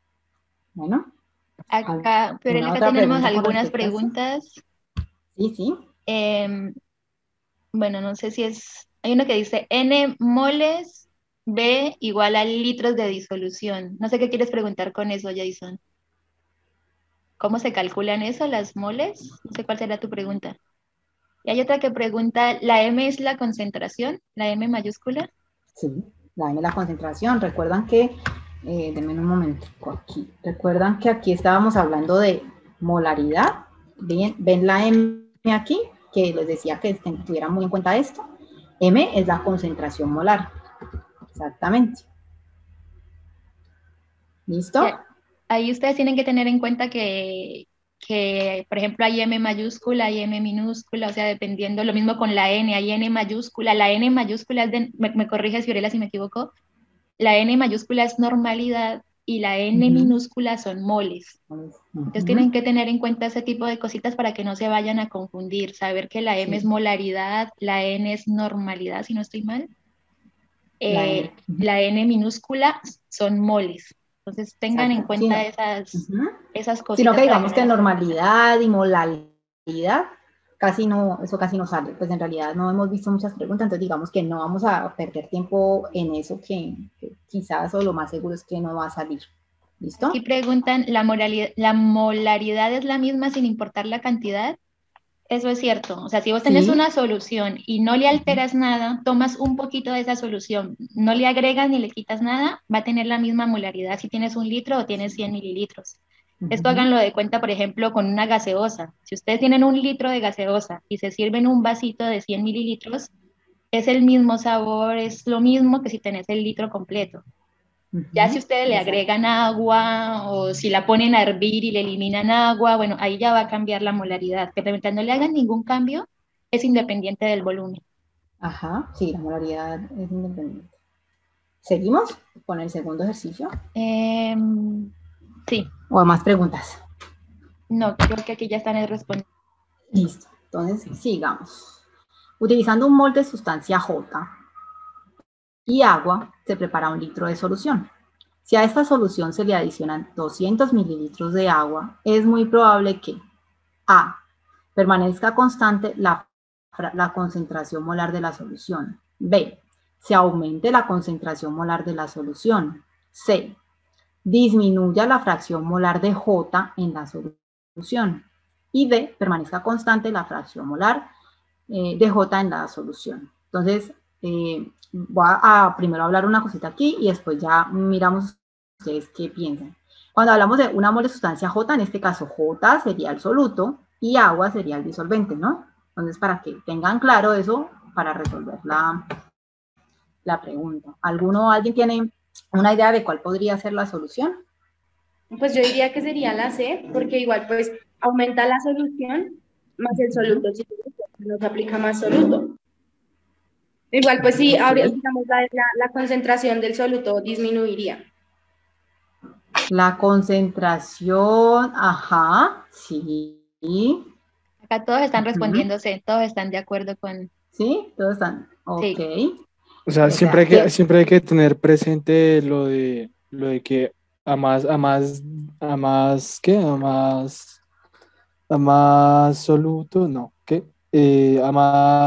Bueno, Acá, pero ¿una acá otra tenemos pregunta con algunas respecto a esto? preguntas. Sí, sí. Eh, bueno, no sé si es, hay uno que dice N moles B igual a litros de disolución. No sé qué quieres preguntar con eso, Jason. ¿Cómo se calculan eso, las moles? No sé cuál será tu pregunta. Y hay otra que pregunta, ¿la M es la concentración? ¿La M mayúscula? Sí, la M es la concentración. Recuerdan que, eh, denme un momento aquí. Recuerdan que aquí estábamos hablando de molaridad. Bien, ven la M aquí, que les decía que tuvieran muy en cuenta esto. M es la concentración molar. Exactamente. ¿Listo? Ya. Ahí ustedes tienen que tener en cuenta que, que, por ejemplo, hay M mayúscula, hay M minúscula, o sea, dependiendo, lo mismo con la N, hay N mayúscula, la N mayúscula es de, me, me corriges, Fiorella, si me equivoco, la N mayúscula es normalidad y la N Uh-huh. minúscula son moles. Uh-huh. Entonces tienen que tener en cuenta ese tipo de cositas para que no se vayan a confundir, saber que la M Sí. es molaridad, la N es normalidad, si no estoy mal. La Eh, N. Uh-huh. la N minúscula son moles. Entonces tengan en Exacto. Sí, cuenta no. esas, Uh-huh. esas cositas. Sino que para digamos no que les- normalidad y molaridad, casi no, eso casi no sale. Pues en realidad no hemos visto muchas preguntas, entonces digamos que no vamos a perder tiempo en eso, que, que quizás o lo más seguro es que no va a salir. ¿Listo? Aquí preguntan, ¿la, moralidad, ¿la molaridad es la misma sin importar la cantidad? Eso es cierto. O sea, si vos tenés Sí. una solución y no le alteras nada, tomas un poquito de esa solución, no le agregas ni le quitas nada, va a tener la misma molaridad si tienes un litro o tienes cien mililitros. Uh-huh. Esto háganlo de cuenta, por ejemplo, con una gaseosa. Si ustedes tienen un litro de gaseosa y se sirven un vasito de cien mililitros, es el mismo sabor, es lo mismo que si tenés el litro completo. Uh-huh. Ya si ustedes le Exacto. agregan agua o si la ponen a hervir y le eliminan agua, bueno, ahí ya va a cambiar la molaridad. Pero mientras no le hagan ningún cambio, es independiente del volumen. Ajá, sí, la molaridad es independiente. ¿Seguimos con el segundo ejercicio? Eh, sí. ¿O más preguntas? No, creo que aquí ya están respondiendo. Listo, entonces sigamos. Utilizando un molde de sustancia J y agua, se prepara un litro de solución. Si a esta solución se le adicionan doscientos mililitros de agua, es muy probable que A. Permanezca constante la, la concentración molar de la solución. B. Se aumente la concentración molar de la solución. C. Disminuya la fracción molar de J en la solución. Y D. Permanezca constante la fracción molar eh, de J en la solución. Entonces, eh, voy a, a primero hablar una cosita aquí y después ya miramos ustedes qué piensan. Cuando hablamos de una mole de sustancia J, en este caso J sería el soluto y agua sería el disolvente, ¿no? Entonces, para que tengan claro eso, para resolver la, la pregunta. ¿Alguno, alguien tiene una idea de cuál podría ser la solución? Pues yo diría que sería la C, porque igual pues aumenta la solución más el soluto, si nos aplica más soluto. Igual pues sí, ahora digamos la, la, la concentración del soluto disminuiría. La concentración, ajá, sí. Acá todos están respondiéndose, todos están de acuerdo con... ¿Sí? Todos están, ok. Sí. O sea, O siempre hay sea, que, que- siempre hay que tener presente lo de, lo de que a más, a más, a más, ¿qué? A más, a más soluto, no, ¿qué? Eh, a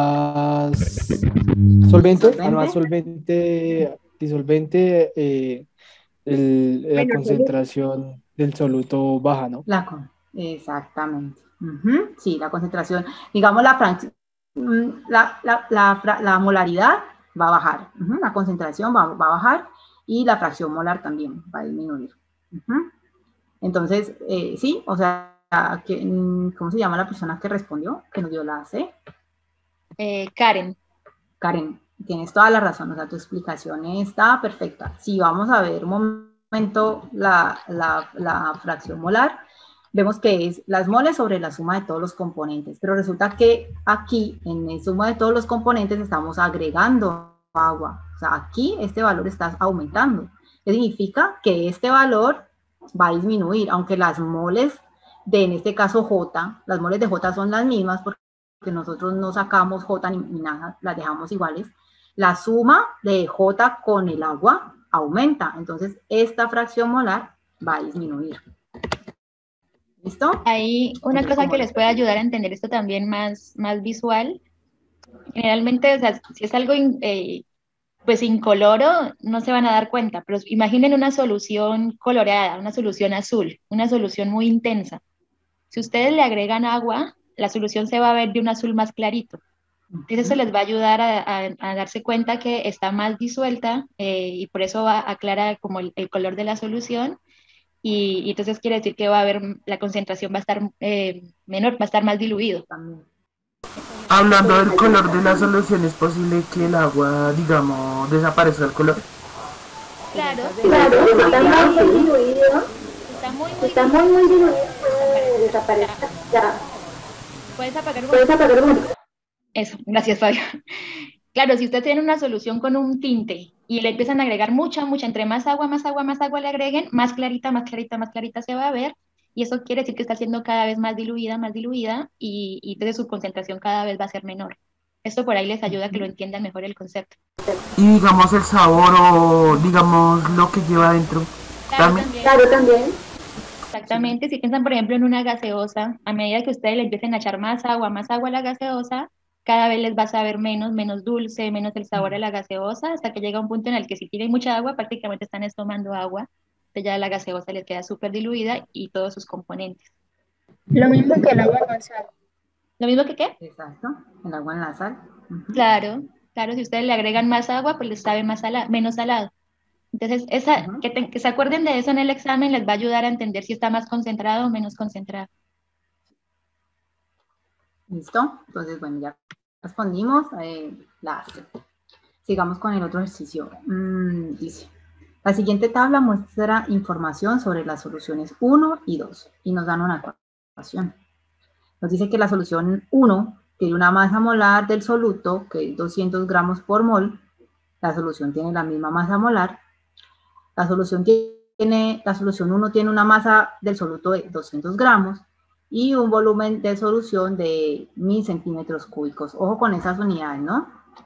más solvente, a más ¿Disolvente? solvente, disolvente, eh, el- la Menos soluto. concentración del soluto baja, ¿no? La con, exactamente. Ujú, sí, la concentración, digamos, la, frac- mm, la, la, la, fra- la molaridad va a bajar, ujú, la concentración va, va a bajar y la fracción molar también va a disminuir. Ujú. Entonces, eh, sí, o sea, que, mm, ¿cómo se llama la persona que respondió? Que nos dio la C. Eh, Karen. Karen, tienes toda la razón, o sea, tu explicación está perfecta. Si vamos a ver un momento la, la, la fracción molar, vemos que es las moles sobre la suma de todos los componentes, pero resulta que aquí, en la suma de todos los componentes, estamos agregando agua. O sea, aquí este valor está aumentando. ¿Qué significa? Que este valor va a disminuir, aunque las moles de, en este caso, J, las moles de J son las mismas, porque que nosotros no sacamos J ni, ni nada, las dejamos iguales, la suma de J con el agua aumenta, entonces esta fracción molar va a disminuir. ¿Listo? Hay una Entonces, cosa que como les puede ayudar a entender esto también más, más visual. Generalmente, o sea, si es algo in- eh, pues incoloro, no se van a dar cuenta, pero imaginen una solución coloreada, una solución azul, una solución muy intensa. Si ustedes le agregan agua, la solución se va a ver de un azul más clarito. Entonces eso les va a ayudar a, a- a darse cuenta que está más disuelta eh, y por eso va, aclara como el, el color de la solución y, y entonces quiere decir que va a haber, la concentración va a estar eh, menor, va a estar más diluido. también. Hablando del color de la solución, ¿es posible que el agua, digamos, desaparezca el color? Claro, Claro, está muy diluido, está muy, muy está muy, muy diluido, puede desaparecer. Ya, Puedes apagar un puedes apagar un momento. Eso, gracias, Fabio. Claro, si usted tiene una solución con un tinte y le empiezan a agregar mucha, mucha, entre más agua, más agua, más agua le agreguen, más clarita, más clarita, más clarita se va a ver. Y eso quiere decir que está siendo cada vez más diluida, más diluida, y, y entonces su concentración cada vez va a ser menor. Esto por ahí les ayuda a que lo entiendan mejor el concepto. Y digamos el sabor o digamos lo que lleva dentro. Claro, También. también. Claro, también. Exactamente, si piensan por ejemplo en una gaseosa, a medida que ustedes le empiecen a echar más agua, más agua a la gaseosa, cada vez les va a saber menos, menos dulce, menos el sabor a la gaseosa, hasta que llega un punto en el que si tienen mucha agua, prácticamente están es tomando agua, entonces ya la gaseosa les queda súper diluida y todos sus componentes. Lo mismo que el agua con sal. ¿Lo mismo que qué? Exacto, el agua en la sal. Ujú. Claro, claro, si ustedes le agregan más agua, pues les sabe más sala, menos salado. Entonces, esa, Ujú. que, te- que se acuerden de eso en el examen les va a ayudar a entender si está más concentrado o menos concentrado. ¿Listo? Entonces, bueno, ya respondimos eh, la C. Sigamos con el otro ejercicio. Mm, dice, la siguiente tabla muestra información sobre las soluciones uno y dos y nos dan una ecuación. Nos dice que la solución uno tiene una masa molar del soluto que es doscientos gramos por mol. La solución tiene la misma masa molar. La solución tiene, la solución uno tiene una masa del soluto de doscientos gramos y un volumen de solución de mil centímetros cúbicos. Ojo con esas unidades, ¿no?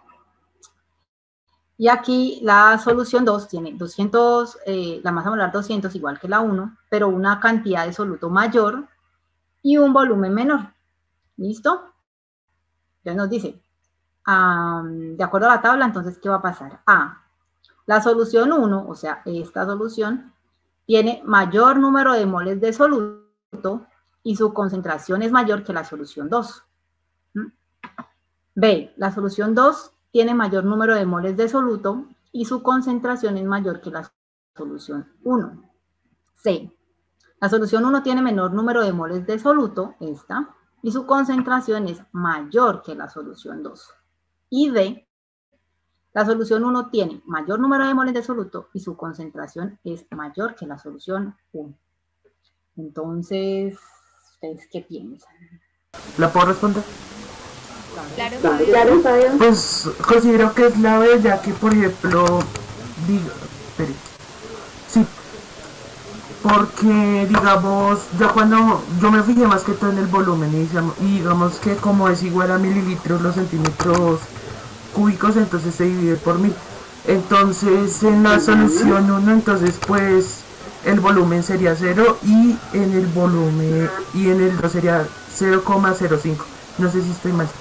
Y aquí la solución dos tiene doscientos, eh, la masa molar doscientos igual que la uno, pero una cantidad de soluto mayor y un volumen menor. ¿Listo? Ya nos dice, um, de acuerdo a la tabla, entonces, ¿qué va a pasar? A, la solución uno, o sea, esta solución, tiene mayor número de moles de soluto y su concentración es mayor que la solución dos. ¿Mm? B, la solución dos tiene mayor número de moles de soluto y su concentración es mayor que la solución uno. C, la solución uno tiene menor número de moles de soluto, esta, y su concentración es mayor que la solución dos. Y D, la solución uno tiene mayor número de moles de soluto y su concentración es mayor que la solución uno. Entonces, ¿ustedes qué piensan? ¿La puedo responder? Claro, Claro, Fabio. Pues considero que es la B, ya que por ejemplo, digo, espere, sí, porque digamos, ya cuando yo me fijé más que todo en el volumen y digamos, y digamos que como es igual a mililitros los centímetros cúbicos, entonces se divide por mil. Entonces en la solución uno, entonces pues el volumen sería cero y en el volumen y en el dos sería cero coma cero cinco. No sé si estoy mal.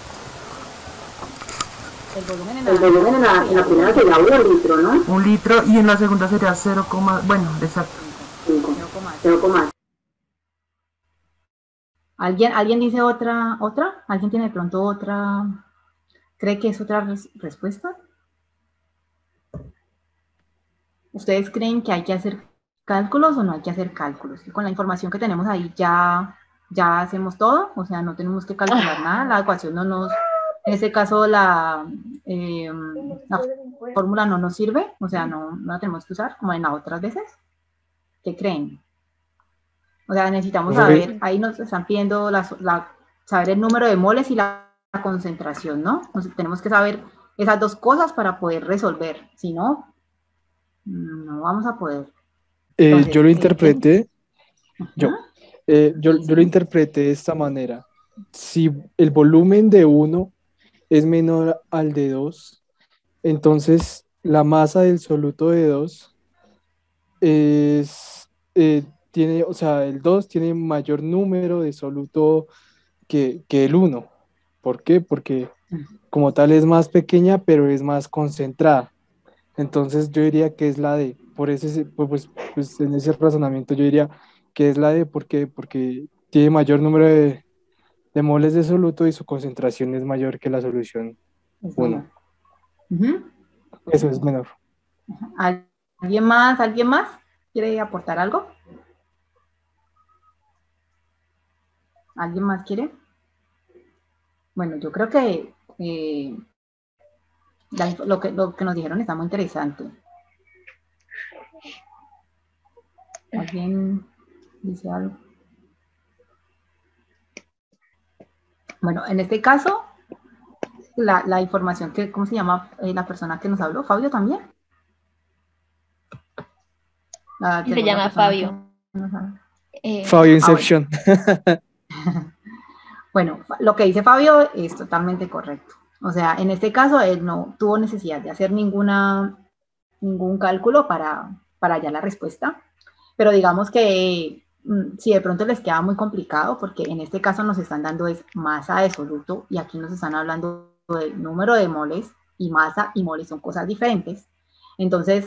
El volumen en la, El volumen en la, en la primera sería un litro, ¿no? Un litro y en la segunda sería cero, bueno, exacto. cero coma cinco. ¿Alguien, ¿Alguien dice otra, otra? ¿Alguien tiene de pronto otra? ¿Cree que es otra res respuesta? ¿Ustedes creen que hay que hacer cálculos o no hay que hacer cálculos? Y con la información que tenemos ahí ya, ya hacemos todo, o sea, no tenemos que calcular nada, la ecuación no nos, en este caso la, eh, la fórmula no nos sirve, o sea, no, no la tenemos que usar como en las otras veces. ¿Qué creen? O sea, necesitamos saber, ahí nos están pidiendo la, la, saber el número de moles y la concentración, ¿no? Entonces tenemos que saber esas dos cosas para poder resolver, si no, no vamos a poder. Eh, Entonces, yo lo eh, interpreté, uh-huh. yo, eh, yo, yo lo interpreté de esta manera. Si el volumen de uno es menor al de dos, entonces la masa del soluto de dos es, eh, tiene, o sea, el dos tiene mayor número de soluto que, que el uno. ¿Por qué? Porque como tal es más pequeña, pero es más concentrada. Entonces yo diría que es la D. Por ese, pues, pues en ese razonamiento yo diría que es la D. ¿Por qué? Porque tiene mayor número de, de moles de soluto y su concentración es mayor que la solución uno. Uh-huh. Eso es menor. ¿Alguien más? ¿Alguien más quiere aportar algo? ¿Alguien más quiere? Bueno, yo creo que eh, la, lo, que lo que nos dijeron está muy interesante. ¿Alguien dice algo? Bueno, en este caso, la, la información que, ¿cómo se llama eh, la persona que nos habló? ¿Fabio también? La se llama Fabio. Eh, Fabio Inception. Ah, bueno. Bueno, lo que dice Fabio es totalmente correcto. O sea, en este caso, él no tuvo necesidad de hacer ninguna, ningún cálculo para, para hallar la respuesta. Pero digamos que mmm, si de pronto les queda muy complicado, porque en este caso nos están dando es masa de soluto y aquí nos están hablando del número de moles, y masa y moles son cosas diferentes. Entonces,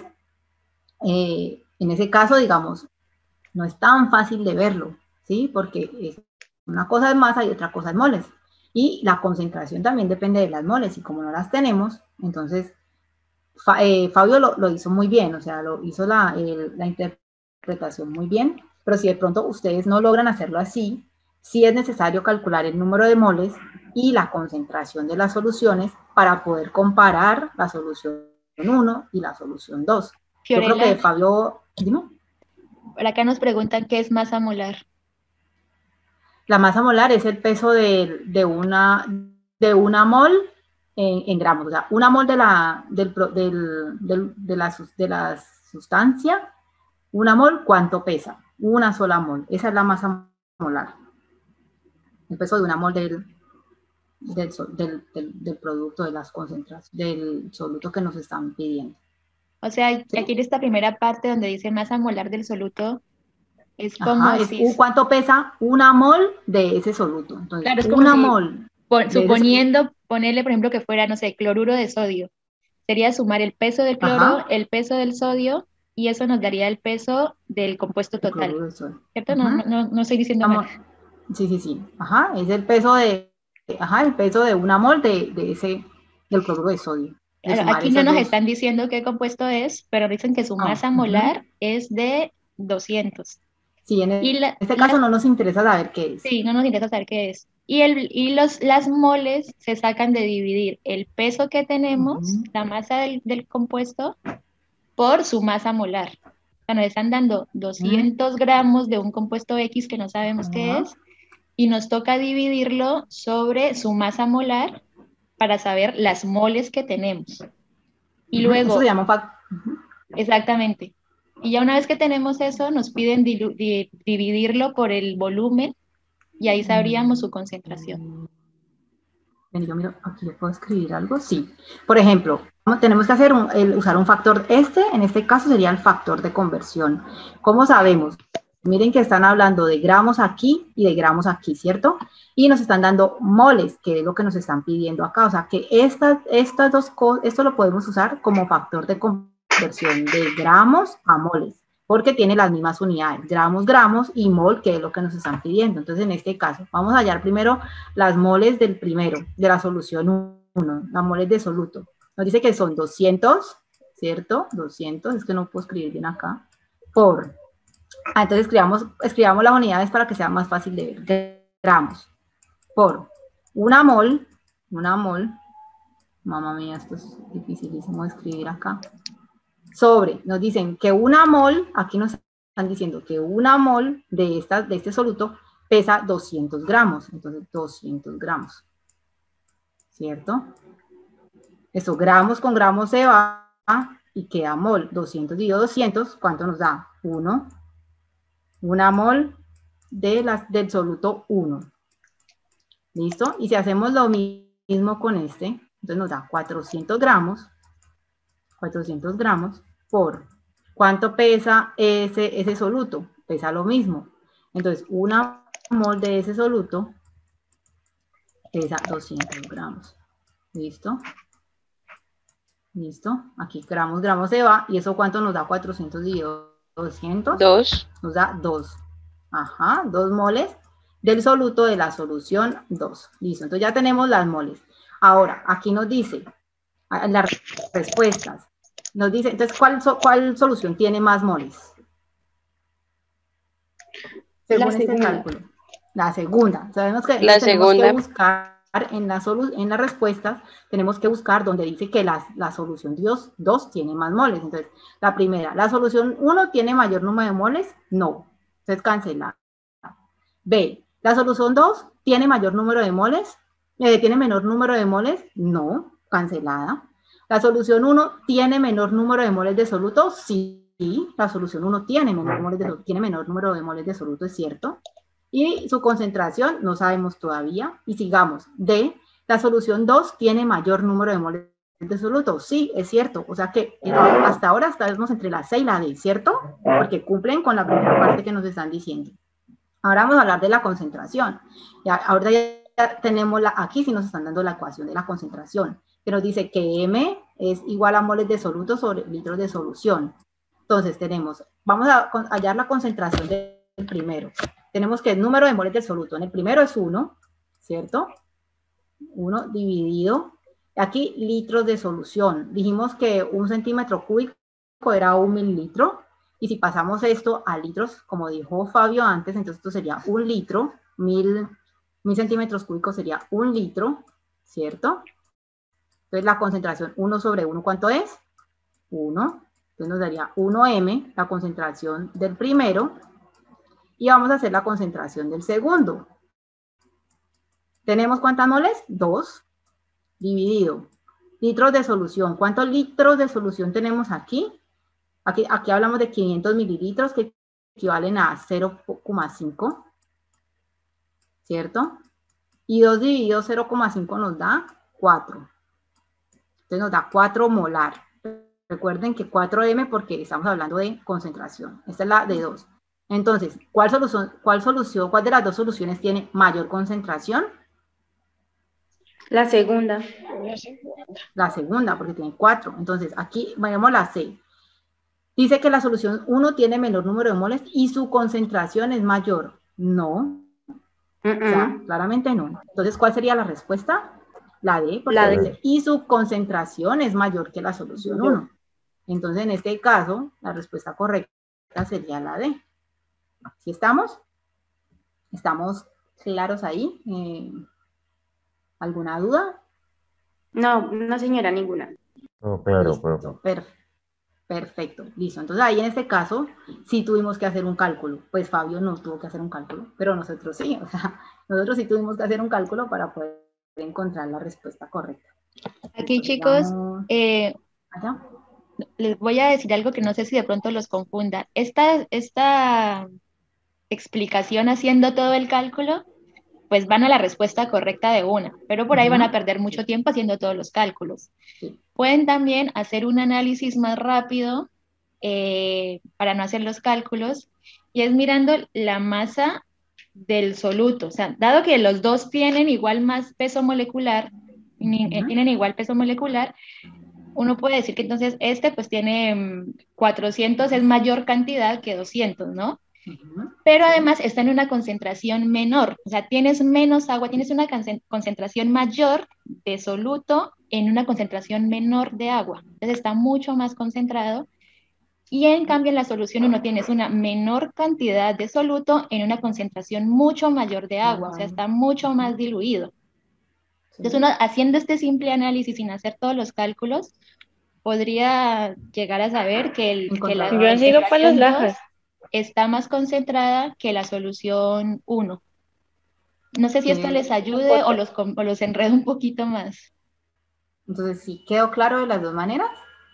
eh, en ese caso, digamos, no es tan fácil de verlo, ¿sí? Porque es, una cosa es masa y otra cosa es moles. Y la concentración también depende de las moles, y como no las tenemos, entonces Fa, eh, Fabio lo, lo hizo muy bien, o sea, lo hizo la, el, la interpretación muy bien, pero si de pronto ustedes no logran hacerlo así, sí es necesario calcular el número de moles y la concentración de las soluciones para poder comparar la solución uno y la solución dos. Fiorella, yo creo que Fabio, ¿dime? Por acá nos preguntan qué es masa molar. La masa molar es el peso de, de, una, de una mol en, en gramos. O sea, una mol de la, del, del, del, de, la, de la sustancia, una mol, ¿cuánto pesa? Una sola mol. Esa es la masa molar. El peso de una mol del, del, del, del, del producto, de las concentraciones, del soluto que nos están pidiendo. O sea, ¿sí? Aquí en esta primera parte donde dice masa molar del soluto, es como Ajá, si... es cuánto pesa una mol de ese soluto. Entonces, claro, es como una si, mol. Por, suponiendo, ponerle, por ejemplo, que fuera, no sé, cloruro de sodio. Sería sumar el peso del cloro, ajá, el peso del sodio, y eso nos daría el peso del compuesto total. El ¿cierto? Uh-huh. no, no, no estoy diciendo mal. Sí, sí, sí. Ajá, es el peso de, ajá, el peso de una mol de, de ese, del cloruro de sodio. De claro, aquí no nos dos. Están diciendo qué compuesto es, pero dicen que su masa oh, molar uh-huh. es de doscientos. Sí, en el, la, este caso la, no nos interesa saber qué es. Sí, no nos interesa saber qué es. Y, el, y los, las moles se sacan de dividir el peso que tenemos, Ujú. la masa del, del compuesto, por su masa molar. O sea, nos están dando doscientos gramos de un compuesto X que no sabemos qué Ajá. es, y nos toca dividirlo sobre su masa molar para saber las moles que tenemos. Y Ujú. Eso luego, se llama fac- exactamente. Y ya una vez que tenemos eso, nos piden dilu- di- dividirlo por el volumen y ahí sabríamos su concentración. Ven, yo miro, aquí le puedo escribir algo. Sí. Por ejemplo, tenemos que hacer un, el, usar un factor. Este, en este caso, sería el factor de conversión. ¿Cómo sabemos? Miren que están hablando de gramos aquí y de gramos aquí, ¿cierto? Y nos están dando moles, que es lo que nos están pidiendo acá. O sea, que estas, estas dos cosas, esto lo podemos usar como factor de conversión de gramos a moles, porque tiene las mismas unidades, gramos, gramos y mol, que es lo que nos están pidiendo. Entonces, en este caso, vamos a hallar primero las moles del primero, de la solución uno, las moles de soluto. Nos dice que son doscientos, ¿cierto? doscientos, es que no puedo escribir bien acá, por... Ah, entonces escribamos, escribamos las unidades para que sea más fácil de ver. Gramos por una mol, una mol, mamá mía, esto es dificilísimo de escribir acá, sobre, nos dicen que una mol, aquí nos están diciendo que una mol de, esta, de este soluto pesa doscientos gramos, entonces doscientos gramos, ¿cierto? Eso, gramos con gramos se va y queda mol, doscientos dividido doscientos, ¿cuánto nos da? uno. Una mol de las, del soluto uno. ¿Listo? Y si hacemos lo mismo con este, entonces nos da cuatrocientos gramos, cuatrocientos gramos por, ¿cuánto pesa ese, ese soluto? Pesa lo mismo. Entonces, una mol de ese soluto pesa doscientos gramos. ¿Listo? ¿Listo? Aquí gramos, gramos se va, y eso ¿cuánto nos da? cuatrocientos dividido doscientos. Dos. Nos da dos. Ajá, dos moles del soluto de la solución dos. Listo, entonces ya tenemos las moles. Ahora, aquí nos dice, las respuestas. Nos dice, entonces, ¿cuál, ¿cuál solución tiene más moles? Según La este segunda. cálculo. La segunda. Sabemos que La tenemos segunda. que buscar en, la en las respuestas, tenemos que buscar donde dice que la, la solución dos tiene más moles. Entonces, la primera, ¿la solución uno tiene mayor número de moles? No. Entonces, cancelar. B, ¿la solución dos tiene mayor número de moles? Eh, ¿Tiene menor número de moles? No, cancelada. ¿La solución uno tiene menor número de moles de soluto? Sí, la solución uno tiene menor, moles de, tiene menor número de moles de soluto, es cierto. Y su concentración no sabemos todavía. Y sigamos. D, ¿la solución dos tiene mayor número de moles de soluto? Sí, es cierto. O sea que hasta ahora estamos entre la C y la D, ¿cierto? Porque cumplen con la primera parte que nos están diciendo. Ahora vamos a hablar de la concentración. Ya, ahora ya tenemos la, aquí sí nos están dando la ecuación de la concentración, que nos dice que M es igual a moles de soluto sobre litros de solución. Entonces tenemos, vamos a hallar la concentración del primero. Tenemos que el número de moles del soluto en el primero es uno, ¿cierto? uno dividido, aquí litros de solución. Dijimos que un centímetro cúbico era un mililitro. Y si pasamos esto a litros, como dijo Fabio antes, entonces esto sería un litro, mil, mil centímetros cúbicos sería un litro, ¿cierto? Entonces la concentración uno sobre uno, ¿cuánto es? uno. Entonces nos daría uno eme, la concentración del primero. Y vamos a hacer la concentración del segundo. ¿Tenemos cuántas moles? dos. Dividido. Litros de solución. ¿Cuántos litros de solución tenemos aquí? Aquí, aquí hablamos de quinientos mililitros que equivalen a cero coma cinco, ¿cierto? Y dos dividido cero coma cinco nos da cuatro. Entonces nos da cuatro molar. Recuerden que cuatro eme porque estamos hablando de concentración. Esta es la de dos. Entonces, ¿cuál solución, cuál solución, cuál de las dos soluciones tiene mayor concentración? La segunda. La segunda, porque tiene cuatro. Entonces, aquí vemos la C. Dice que la solución uno tiene menor número de moles y su concentración es mayor. No. Uh -uh. O sea, claramente no. Entonces, ¿cuál sería la respuesta? La D, porque la D. Dice, y su concentración es mayor que la solución uno. Entonces, en este caso, la respuesta correcta sería la D. ¿Sí estamos? Estamos claros ahí? Eh, ¿alguna duda? No, no señora, ninguna. No, claro, profe. Listo, per- perfecto, listo. Entonces ahí en este caso sí tuvimos que hacer un cálculo. Pues Fabio no tuvo que hacer un cálculo, pero nosotros sí. O sea, nosotros sí tuvimos que hacer un cálculo para poder encontrar la respuesta correcta. Aquí, Listo, chicos, sigamos eh, allá. les voy a decir algo que no sé si de pronto los confunda. Esta, esta explicación haciendo todo el cálculo, pues van a la respuesta correcta de una, pero por ahí van a Ujú. perder mucho tiempo haciendo todos los cálculos. Sí. Pueden también hacer un análisis más rápido eh, para no hacer los cálculos, y es mirando la masa del soluto. O sea, dado que los dos tienen igual más peso molecular, ni- eh, Ujú. tienen igual peso molecular, uno puede decir que entonces este pues tiene mm, cuatrocientos, es mayor cantidad que doscientos, ¿no? Ujú. Pero Sí. además está en una concentración menor, o sea, tienes menos agua, tienes una concen- concentración mayor de soluto en una concentración menor de agua. Entonces está mucho más concentrado, y en cambio en la solución uno tienes una menor cantidad de soluto en una concentración mucho mayor de agua, o sea, está mucho más diluido. Entonces Sí. uno haciendo este simple análisis sin hacer todos los cálculos, podría llegar a saber que, el, que la Encontrar la Yo sigo respuesta. para los solución dos lajas. está más concentrada que la solución uno. No sé si esto Sí. les ayude o los, com- o los enredo un poquito más. Entonces, sí, quedó claro de las dos maneras.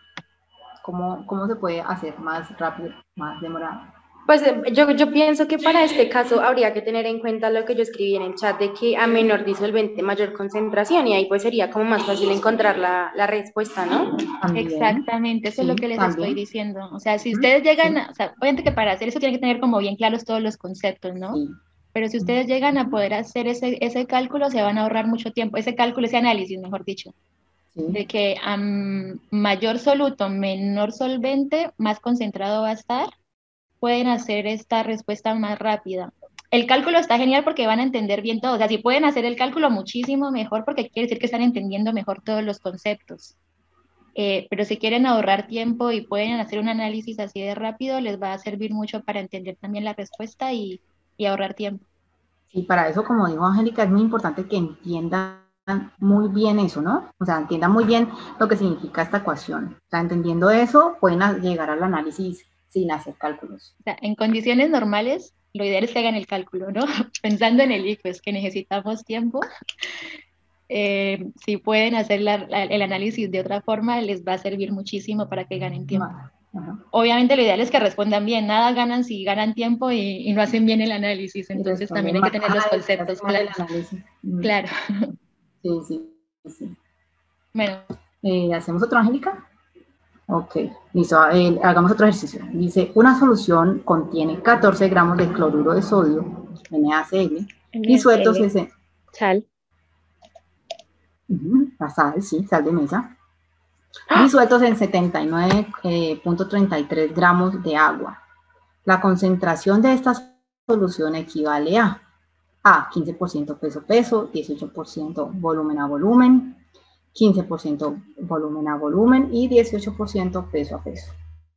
¿Cómo, cómo se puede hacer más rápido, más demorado? Pues eh, yo, yo pienso que para este caso habría que tener en cuenta lo que yo escribí en el chat de que a menor disolvente mayor concentración, y ahí pues sería como más fácil encontrar la, la respuesta, ¿no? También. Exactamente, eso es lo Sí, que les estoy también. diciendo. O sea, si Ujú. ustedes llegan, Sí. a, o sea, obviamente que para hacer eso tienen que tener como bien claros todos los conceptos, ¿no? Sí. Pero si ustedes llegan a poder hacer ese, ese cálculo, se van a ahorrar mucho tiempo, ese cálculo, ese análisis, mejor dicho, de Sí. que a mayor soluto, menor solvente, más concentrado va a estar, pueden hacer esta respuesta más rápida. El cálculo está genial porque van a entender bien todo. O sea, si pueden hacer el cálculo muchísimo mejor, porque quiere decir que están entendiendo mejor todos los conceptos. Eh, pero si quieren ahorrar tiempo y pueden hacer un análisis así de rápido, les va a servir mucho para entender también la respuesta y, y ahorrar tiempo. Y para eso, como dijo Angélica, es muy importante que entiendan muy bien eso, ¿no? O sea, entiendan muy bien lo que significa esta ecuación. O sea, entendiendo eso, pueden a- llegar al análisis sin hacer cálculos. O sea, en condiciones normales, lo ideal es que hagan el cálculo, ¿no? Pensando en el I C U, es que necesitamos tiempo. Eh, si pueden hacer la, la, el análisis de otra forma, les va a servir muchísimo para que ganen tiempo. Ajá. Obviamente lo ideal es que respondan bien, nada ganan si ganan tiempo y, y no hacen bien el análisis, entonces también hay que tener los conceptos claros. Claro. Sí, sí, sí. Bueno. Eh, ¿Hacemos otro, Angélica? Ok, listo. Eh, hagamos otro ejercicio. Dice, una solución contiene catorce gramos de cloruro de sodio, NaCl, disueltos en... Sal. Uh-huh, la sal, sí, sal de mesa. Disueltos en setenta y nueve punto treinta y tres gramos de agua. La concentración de esta solución equivale a A, quince por ciento peso-peso, dieciocho por ciento volumen a volumen, quince por ciento volumen a volumen y dieciocho por ciento peso a peso.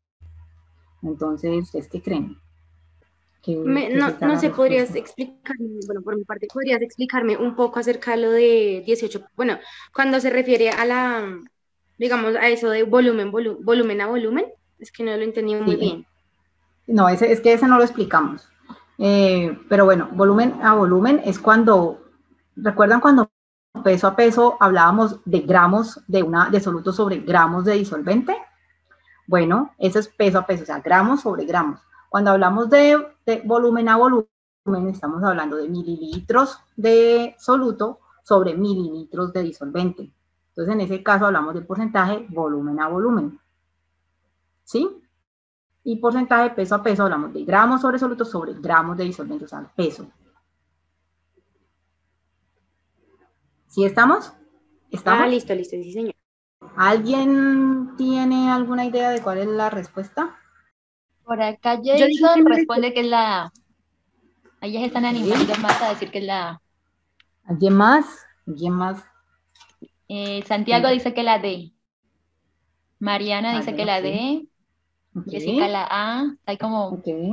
Entonces, ¿ustedes qué creen? ¿Qué, Me, qué no, no sé, podrías explicarme, bueno, por mi parte, podrías explicarme un poco acerca de lo de dieciocho, bueno, cuando se refiere a la, digamos, a eso de volumen, volu, volumen a volumen, es que no lo entendí muy sí, bien. No, ese, es que ese no lo explicamos. Eh, pero bueno, volumen a volumen es cuando, ¿recuerdan cuando peso a peso hablábamos de gramos de, una, de soluto sobre gramos de disolvente? Bueno, eso es peso a peso, o sea, gramos sobre gramos. Cuando hablamos de, de volumen a volumen, estamos hablando de mililitros de soluto sobre mililitros de disolvente. Entonces, en ese caso hablamos de porcentaje volumen a volumen. ¿Sí? Y porcentaje peso a peso hablamos de gramos sobre soluto sobre gramos de disolvente, o sea, peso. ¿Sí estamos? ¿Estamos? Ah, listo, listo, sí, señor. ¿Alguien tiene alguna idea de cuál es la respuesta? Por acá Jason responde que es la A. Ahí ya se están animando más a decir que es la A. ¿Alguien más? ¿Alguien más? Eh, Santiago sí. dice que la D. Mariana dice ver, que la okay. D. Okay. Jessica la A. Hay como... Okay.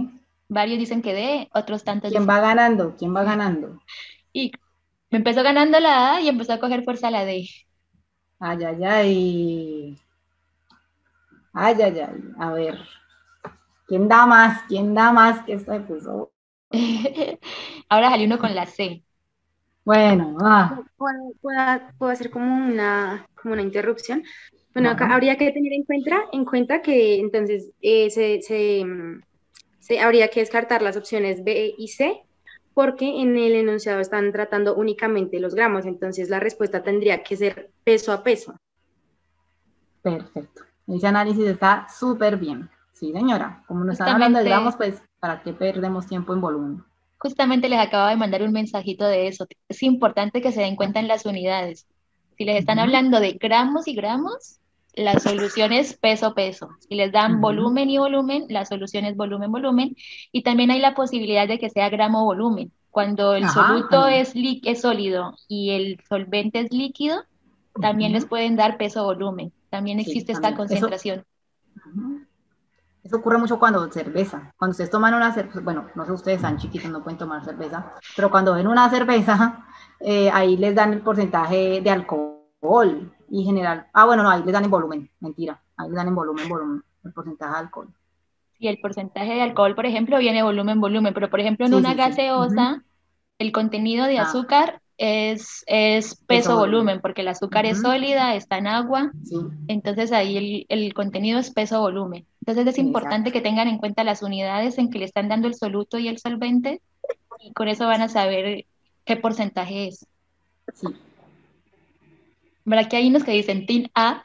varios dicen que D, otros tantos ¿Quién dicen. va ganando? ¿Quién va ganando? Y me empezó ganando la A y empezó a coger fuerza la D. Ay, ay, ay. Ay, ay, ay. A ver. ¿Quién da más? ¿Quién da más que esta puso? Ahora salió uno con la C. Bueno, ah, ¿Puedo, puedo- puedo hacer como una, como una interrupción? Bueno, acá bueno. habría que tener en cuenta, en cuenta que entonces eh, se, se, mm, se- habría que descartar las opciones B y C porque en el enunciado están tratando únicamente los gramos, entonces la respuesta tendría que ser peso a peso. Perfecto. Ese análisis está súper bien. Sí, señora. Como nos están hablando de Justamente, gramos, pues, ¿para qué perdemos tiempo en volumen? justamente les acabo de mandar un mensajito de eso. Es importante que se den cuenta en las unidades. Si les están Ujú, hablando de gramos y gramos, la solución es peso, peso. Si les dan ujú. volumen y volumen, la solución es volumen, volumen. Y también hay la posibilidad de que sea gramo volumen. Cuando el Ajá, soluto también. es, lí- es sólido y el solvente es líquido, también les Ujú. pueden dar peso volumen. También Sí, existe esta también. Eso, concentración. ujú. Eso ocurre mucho cuando cerveza. Cuando ustedes toman una cerveza, bueno, no sé, ustedes están chiquitos, no pueden tomar cerveza, pero cuando ven una cerveza, eh, ahí les dan el porcentaje de alcohol y general. Ah, bueno, no, ahí les dan en volumen, mentira. Ahí les dan en volumen, volumen, el porcentaje de alcohol. Y el porcentaje de alcohol, por ejemplo, viene volumen, volumen, pero por ejemplo en Sí, una sí, sí. Ujú. gaseosa, el contenido de Ah, azúcar es, es peso peso volumen. volumen, porque el azúcar es Ujú. sólida, está en agua, Sí, entonces ahí el, el contenido es peso volumen. Entonces es importante exacto. que tengan en cuenta las unidades en que le están dando el soluto y el solvente, y con eso van a saber qué porcentaje es. Sí. ¿Verdad que hay unos que dicen T I N A?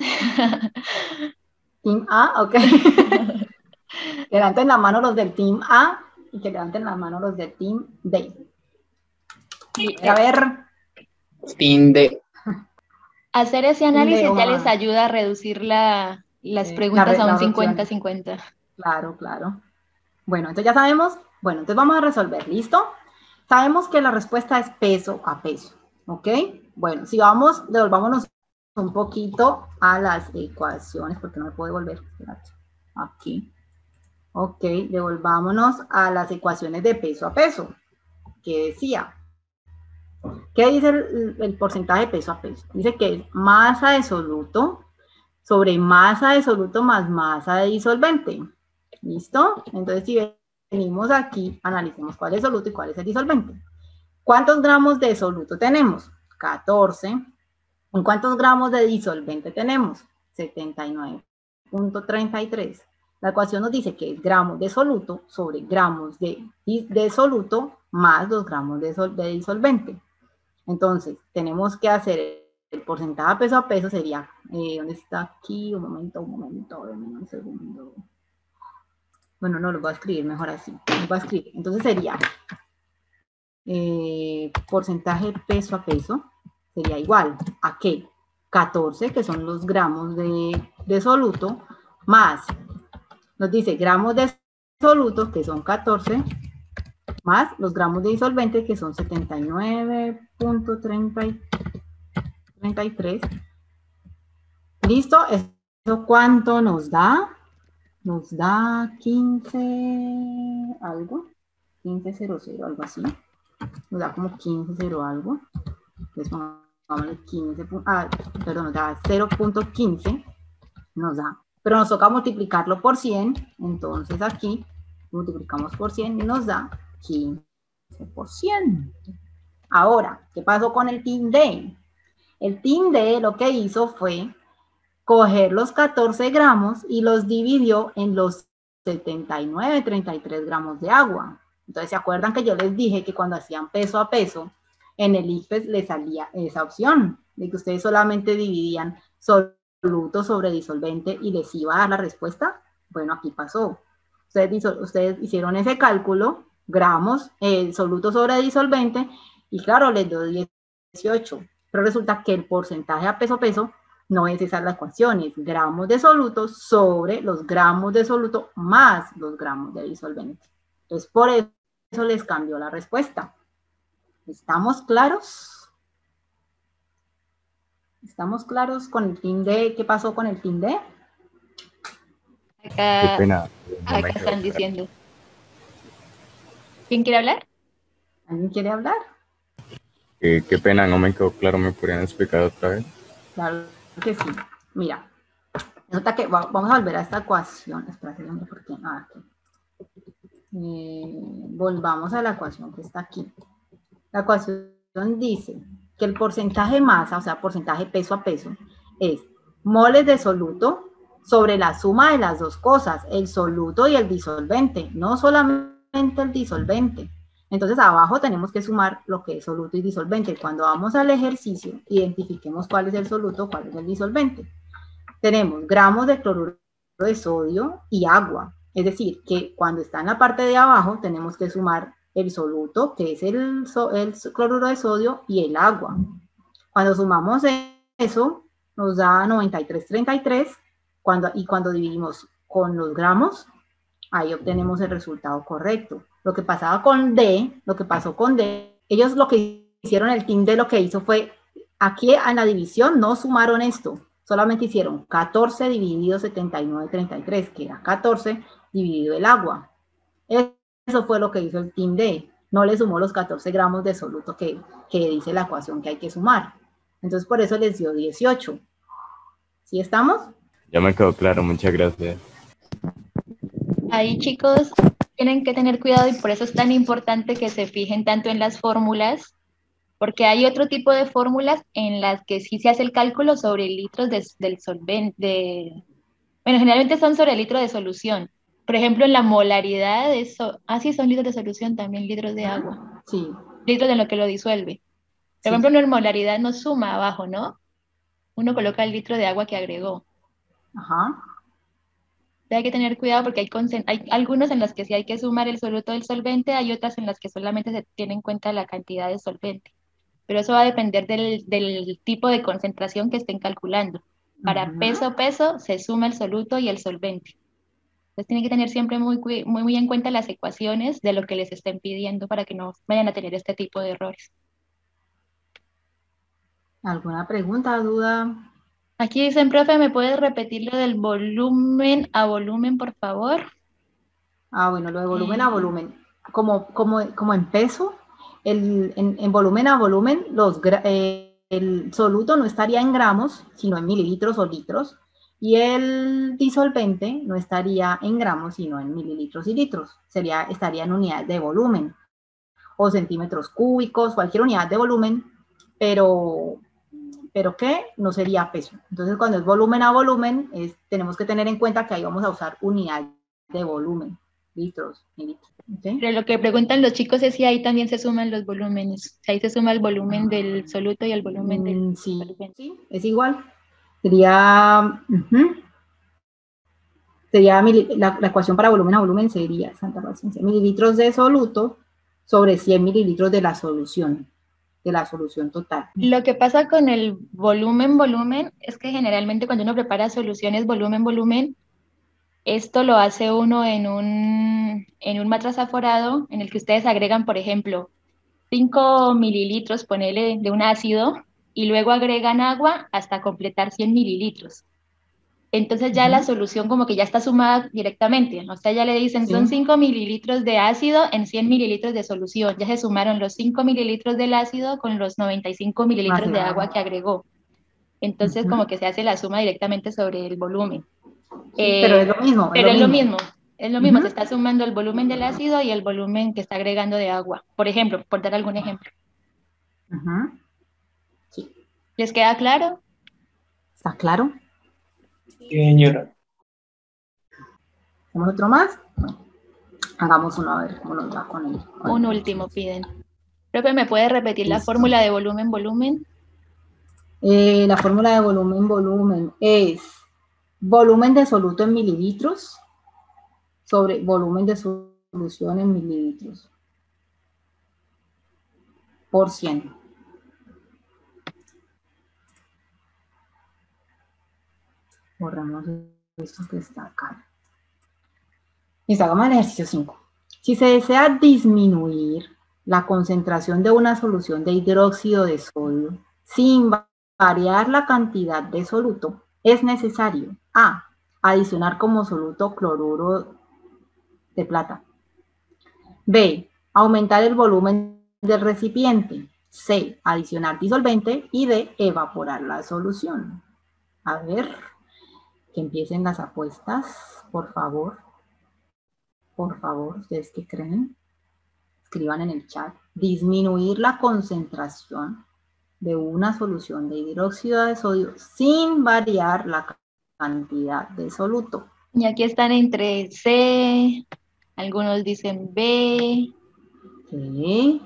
Team A, ok. Que levanten la mano los del Team A y que levanten la mano los del Team D. Y, A eh, ver, Team D. hacer ese Team D, análisis ya vamos les a ayuda a reducir la, las eh, la preguntas re- a un las opciones. cincuenta-cincuenta. Claro, claro. Bueno, entonces ya sabemos. Bueno, entonces vamos a resolver. ¿Listo? Sabemos que la respuesta es peso a peso. ¿Ok? Bueno, si vamos, devolvámonos un poquito a las ecuaciones, porque no me puedo devolver. Espérate. Aquí. Ok, devolvámonos a las ecuaciones de peso a peso. ¿Qué decía? ¿Qué dice el, el porcentaje de peso a peso? Dice que es masa de soluto sobre masa de soluto más masa de disolvente. ¿Listo? Entonces, si venimos aquí, analicemos cuál es el soluto y cuál es el disolvente. ¿Cuántos gramos de soluto tenemos? catorce. ¿En cuántos gramos de disolvente tenemos? setenta y nueve punto treinta y tres. La ecuación nos dice que es gramos de soluto sobre gramos de, de soluto más dos gramos de, sol, de disolvente. Entonces, tenemos que hacer el porcentaje peso a peso, sería, eh, ¿dónde está aquí? Un momento, un momento, un segundo. Bueno, no, lo voy a escribir mejor así. Lo voy a escribir. Entonces sería eh, porcentaje peso a peso, sería igual a ¿qué? catorce, que son los gramos de, de soluto, más, nos dice gramos de soluto, que son catorce, más los gramos de disolvente, que son setenta y nueve punto treinta y tres. ¿Listo? ¿Eso cuánto nos da? Nos da quince algo, quince cero cero, algo así. Nos da como quince cero algo. Entonces pongámosle quince, ah, perdón, nos da cero punto quince, nos da. Pero nos toca multiplicarlo por cien, entonces aquí multiplicamos por cien y nos da quince por cien. Ahora, ¿qué pasó con el Team D? El Team D lo que hizo fue coger los catorce gramos y los dividió en los setenta y nueve, treinta y tres gramos de agua. Entonces, ¿se acuerdan que yo les dije que cuando hacían peso a peso, en el ICFES les salía esa opción, de que ustedes solamente dividían soluto sobre disolvente y les iba a dar la respuesta? Bueno, aquí pasó. Ustedes, ustedes hicieron ese cálculo, gramos, eh, soluto sobre disolvente, y claro, les dio dieciocho. Pero resulta que el porcentaje a peso a peso no es esa la ecuación, es gramos de soluto sobre los gramos de soluto más los gramos de disolvente. Entonces, por eso les cambió la respuesta. ¿Estamos claros? ¿Estamos claros con el Team D? ¿Qué pasó con el Team D? Acá, Qué pena, no me acá quedó están claro. diciendo. ¿Quién quiere hablar? ¿Alguien quiere hablar? Eh, qué pena, no me quedó claro, ¿me podrían explicar otra vez? Claro que sí. Mira, resulta que va- vamos a volver a esta ecuación. Espérate, hombre, ¿por qué? Ah, aquí. Eh, volvamos a la ecuación que está aquí. La ecuación dice que el porcentaje masa, o sea, porcentaje peso a peso, es moles de soluto sobre la suma de las dos cosas, el soluto y el disolvente, no solamente el disolvente. Entonces abajo tenemos que sumar lo que es soluto y disolvente. Cuando vamos al ejercicio, identifiquemos cuál es el soluto, cuál es el disolvente. Tenemos gramos de cloruro de sodio y agua. Es decir, que cuando está en la parte de abajo tenemos que sumar el soluto, que es el, el cloruro de sodio, y el agua. Cuando sumamos eso, nos da noventa y tres treinta y tres, cuando, y cuando dividimos con los gramos, ahí obtenemos el resultado correcto. Lo que pasaba con D, lo que pasó con D, ellos lo que hicieron, el team D lo que hizo fue, aquí en la división no sumaron esto, solamente hicieron catorce dividido setenta y nueve treinta y tres, que era catorce dividido el agua. Eso fue lo que hizo el team D. No le sumó los catorce gramos de soluto que, que dice la ecuación que hay que sumar. Entonces, por eso les dio dieciocho. ¿Sí estamos? Ya me quedó claro, muchas gracias. Ahí, chicos, tienen que tener cuidado y por eso es tan importante que se fijen tanto en las fórmulas, porque hay otro tipo de fórmulas en las que sí se hace el cálculo sobre litros de, del solvente. De, bueno, generalmente son sobre el litro de solución. Por ejemplo, en la molaridad, eso, ah, sí, son litros de solución, también litros de agua. Sí. Litros de lo que lo disuelve. Por Sí. ejemplo, en molaridad no suma abajo, ¿no? Uno coloca el litro de agua que agregó. Ajá. Hay que tener cuidado porque hay, hay algunos en los que sí hay que sumar el soluto del solvente, hay otras en las que solamente se tiene en cuenta la cantidad de solvente. Pero eso va a depender del, del tipo de concentración que estén calculando. Para Uh-huh. peso peso se suma el soluto y el solvente. Entonces tienen que tener siempre muy, muy, muy en cuenta las ecuaciones de lo que les estén pidiendo para que no vayan a tener este tipo de errores. ¿Alguna pregunta, duda? Aquí dicen, profe, ¿me puedes repetir lo del volumen a volumen, por favor? Ah, bueno, lo de volumen a volumen. Como, como, como en peso, el, en, en volumen a volumen, los, eh, el soluto no estaría en gramos, sino en mililitros o litros, y el disolvente no estaría en gramos, sino en mililitros y litros. Sería, estaría en unidades de volumen, o centímetros cúbicos, cualquier unidad de volumen, pero, pero que no sería peso. Entonces, cuando es volumen a volumen, es, tenemos que tener en cuenta que ahí vamos a usar unidad de volumen, litros, mililitros. ¿Okay? Pero lo que preguntan los chicos es si ahí también se suman los volúmenes. Si ahí se suma el volumen del soluto y el volumen del mm, sí, solvente. Sí, es igual. Sería, uh-huh. sería la, la ecuación para volumen a volumen sería, santa paciencia, mililitros de soluto sobre cien mililitros de la solución, de la solución total. Lo que pasa con el volumen-volumen es que generalmente cuando uno prepara soluciones volumen-volumen, esto lo hace uno en un, en un matraz aforado en el que ustedes agregan, por ejemplo, cinco mililitros, ponele, de un ácido, y luego agregan agua hasta completar cien mililitros. Entonces ya uh-huh. la solución como que ya está sumada directamente, o sea, ya le dicen, sí. son cinco mililitros de ácido en cien mililitros de solución, ya se sumaron los cinco mililitros del ácido con los noventa y cinco mililitros de agua que agregó. Entonces uh-huh. como que se hace la suma directamente sobre el volumen. Sí, eh, pero es lo mismo. Pero es lo lo mismo, mismo, es lo mismo, uh-huh. se está sumando el volumen del ácido y el volumen que está agregando de agua, por ejemplo, por dar algún ejemplo. Uh-huh. Sí. ¿Les queda claro? ¿Está claro? Señora. ¿Hacemos otro más? Bueno, hagamos uno a ver cómo nos va con él. Un último piden. Profe, ¿me puede repetir Listo. la fórmula de volumen-volumen? Eh, la fórmula de volumen-volumen es volumen de soluto en mililitros sobre volumen de solución en mililitros por cien. Borramos esto que está acá. Y hagamos el ejercicio cinco. Si se desea disminuir la concentración de una solución de hidróxido de sodio sin variar la cantidad de soluto, es necesario A. Adicionar como soluto cloruro de plata. B. aumentar el volumen del recipiente. C, adicionar disolvente. Y D, evaporar la solución. A ver, que empiecen las apuestas, por favor. Por favor, ¿ustedes qué creen? Escriban en el chat. Disminuir la concentración de una solución de hidróxido de sodio sin variar la cantidad de soluto. Y aquí están entre C, algunos dicen B. Sí.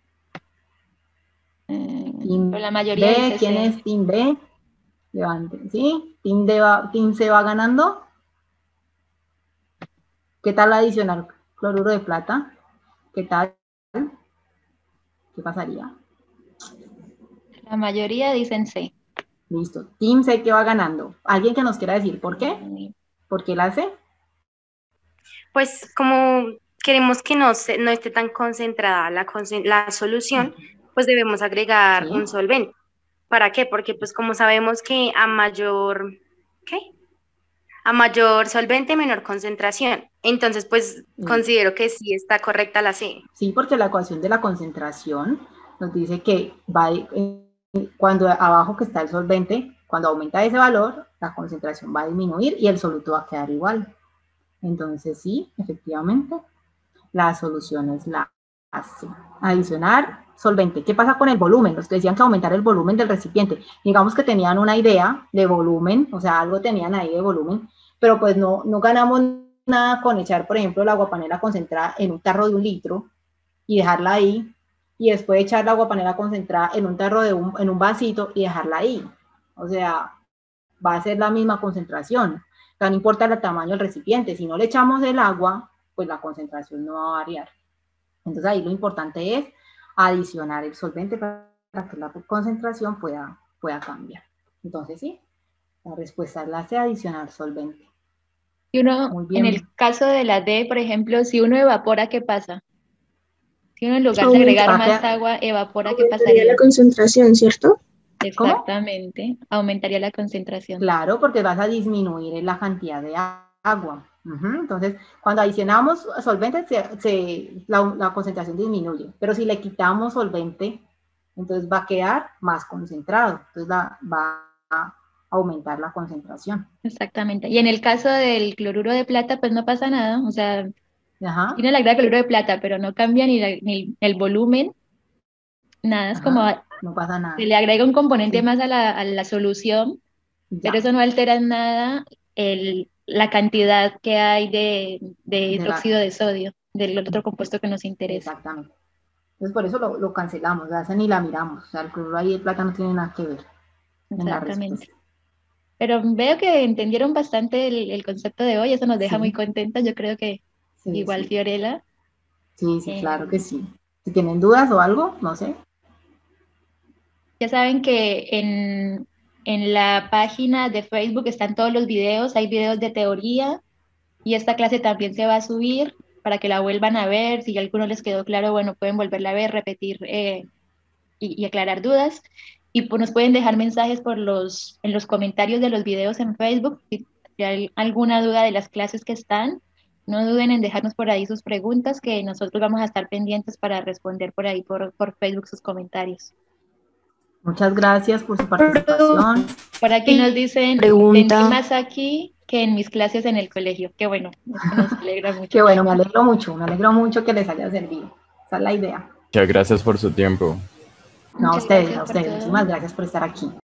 Eh, Team pero la mayoría B, dice ¿quién C. es Team B? Levanten, ¿sí? Team, D va, Team C va ganando. ¿Qué tal adicionar cloruro de plata? ¿Qué tal? ¿Qué pasaría? La mayoría dicen C. Listo. Team C que va ganando. ¿Alguien que nos quiera decir por qué? ¿Por qué la C? Pues como queremos que no, se, no esté tan concentrada la, la solución, pues debemos agregar ¿Sí? un solvente. ¿Para qué? Porque pues como sabemos que a mayor, ¿qué? A mayor solvente, menor concentración. Entonces, pues Sí. considero que sí está correcta la C. Sí, porque la ecuación de la concentración nos dice que va eh, cuando abajo que está el solvente, cuando aumenta ese valor, la concentración va a disminuir y el soluto va a quedar igual. Entonces, sí, efectivamente, la solución es la C. Adicionar solvente. ¿Qué pasa con el volumen? Los que decían que aumentar el volumen del recipiente. Digamos que tenían una idea de volumen, o sea, algo tenían ahí de volumen, pero pues no, no ganamos nada con echar, por ejemplo, la aguapanela concentrada en un tarro de un litro y dejarla ahí, y después echar la aguapanela concentrada en un tarro de un, en un vasito y dejarla ahí. O sea, va a ser la misma concentración. O sea, no importa el tamaño del recipiente, si no le echamos el agua, pues la concentración no va a variar. Entonces ahí lo importante es adicionar el solvente para que la concentración pueda, pueda cambiar. Entonces sí, la respuesta es la C, adicionar solvente. Y uno, Muy bien. en el caso de la D, por ejemplo, si uno evapora, ¿qué pasa? Si uno en lugar de Aumenta- agregar más Aumenta- agua, evapora, ¿qué Aumentaría pasaría? la concentración, ¿cierto? Exactamente, aumentaría la concentración. Claro, porque vas a disminuir la cantidad de agua. Uh-huh. Entonces, cuando adicionamos solvente, se, se, la, la concentración disminuye. Pero si le quitamos solvente, entonces va a quedar más concentrado. Entonces la, va a aumentar la concentración. Exactamente. Y en el caso del cloruro de plata, pues no pasa nada. O sea, Ajá. tiene la agrega cloruro de plata, pero no cambia ni, la, ni el volumen. Nada, es Ajá. como No pasa nada. se le agrega un componente Sí. más a la, a la solución, Ya. pero eso no altera en nada el, la cantidad que hay de, de hidróxido de sodio, del otro compuesto que nos interesa. Exactamente. Entonces por eso lo, lo cancelamos, o sea, esa ni la miramos. O sea, el cloruro ahí de plata no tiene nada que ver en la Exactamente. respuesta. Pero veo que entendieron bastante el, el concepto de hoy, eso nos deja Sí. muy contentos. Yo creo que Sí, igual sí. Fiorella. Sí, sí, Eh, claro que sí. Si tienen dudas o algo, no sé. Ya saben que en, en la página de Facebook están todos los videos, hay videos de teoría y esta clase también se va a subir para que la vuelvan a ver. Si a alguno les quedó claro, bueno, pueden volverla a ver, repetir eh, y, y aclarar dudas. Y pues nos pueden dejar mensajes por los, en los comentarios de los videos en Facebook. Si hay alguna duda de las clases que están, no duden en dejarnos por ahí sus preguntas, que nosotros vamos a estar pendientes para responder por ahí por, por Facebook sus comentarios. Muchas gracias por su participación. Por aquí nos dicen, Pregunta. entendí más aquí que en mis clases en el colegio. Qué bueno, eso nos alegra mucho. Qué bueno, me alegro mucho, me alegro mucho que les haya servido. Esa es la idea. Muchas gracias por su tiempo. No, a Muchas ustedes, gracias a por ustedes. todo. Muchísimas gracias por estar aquí.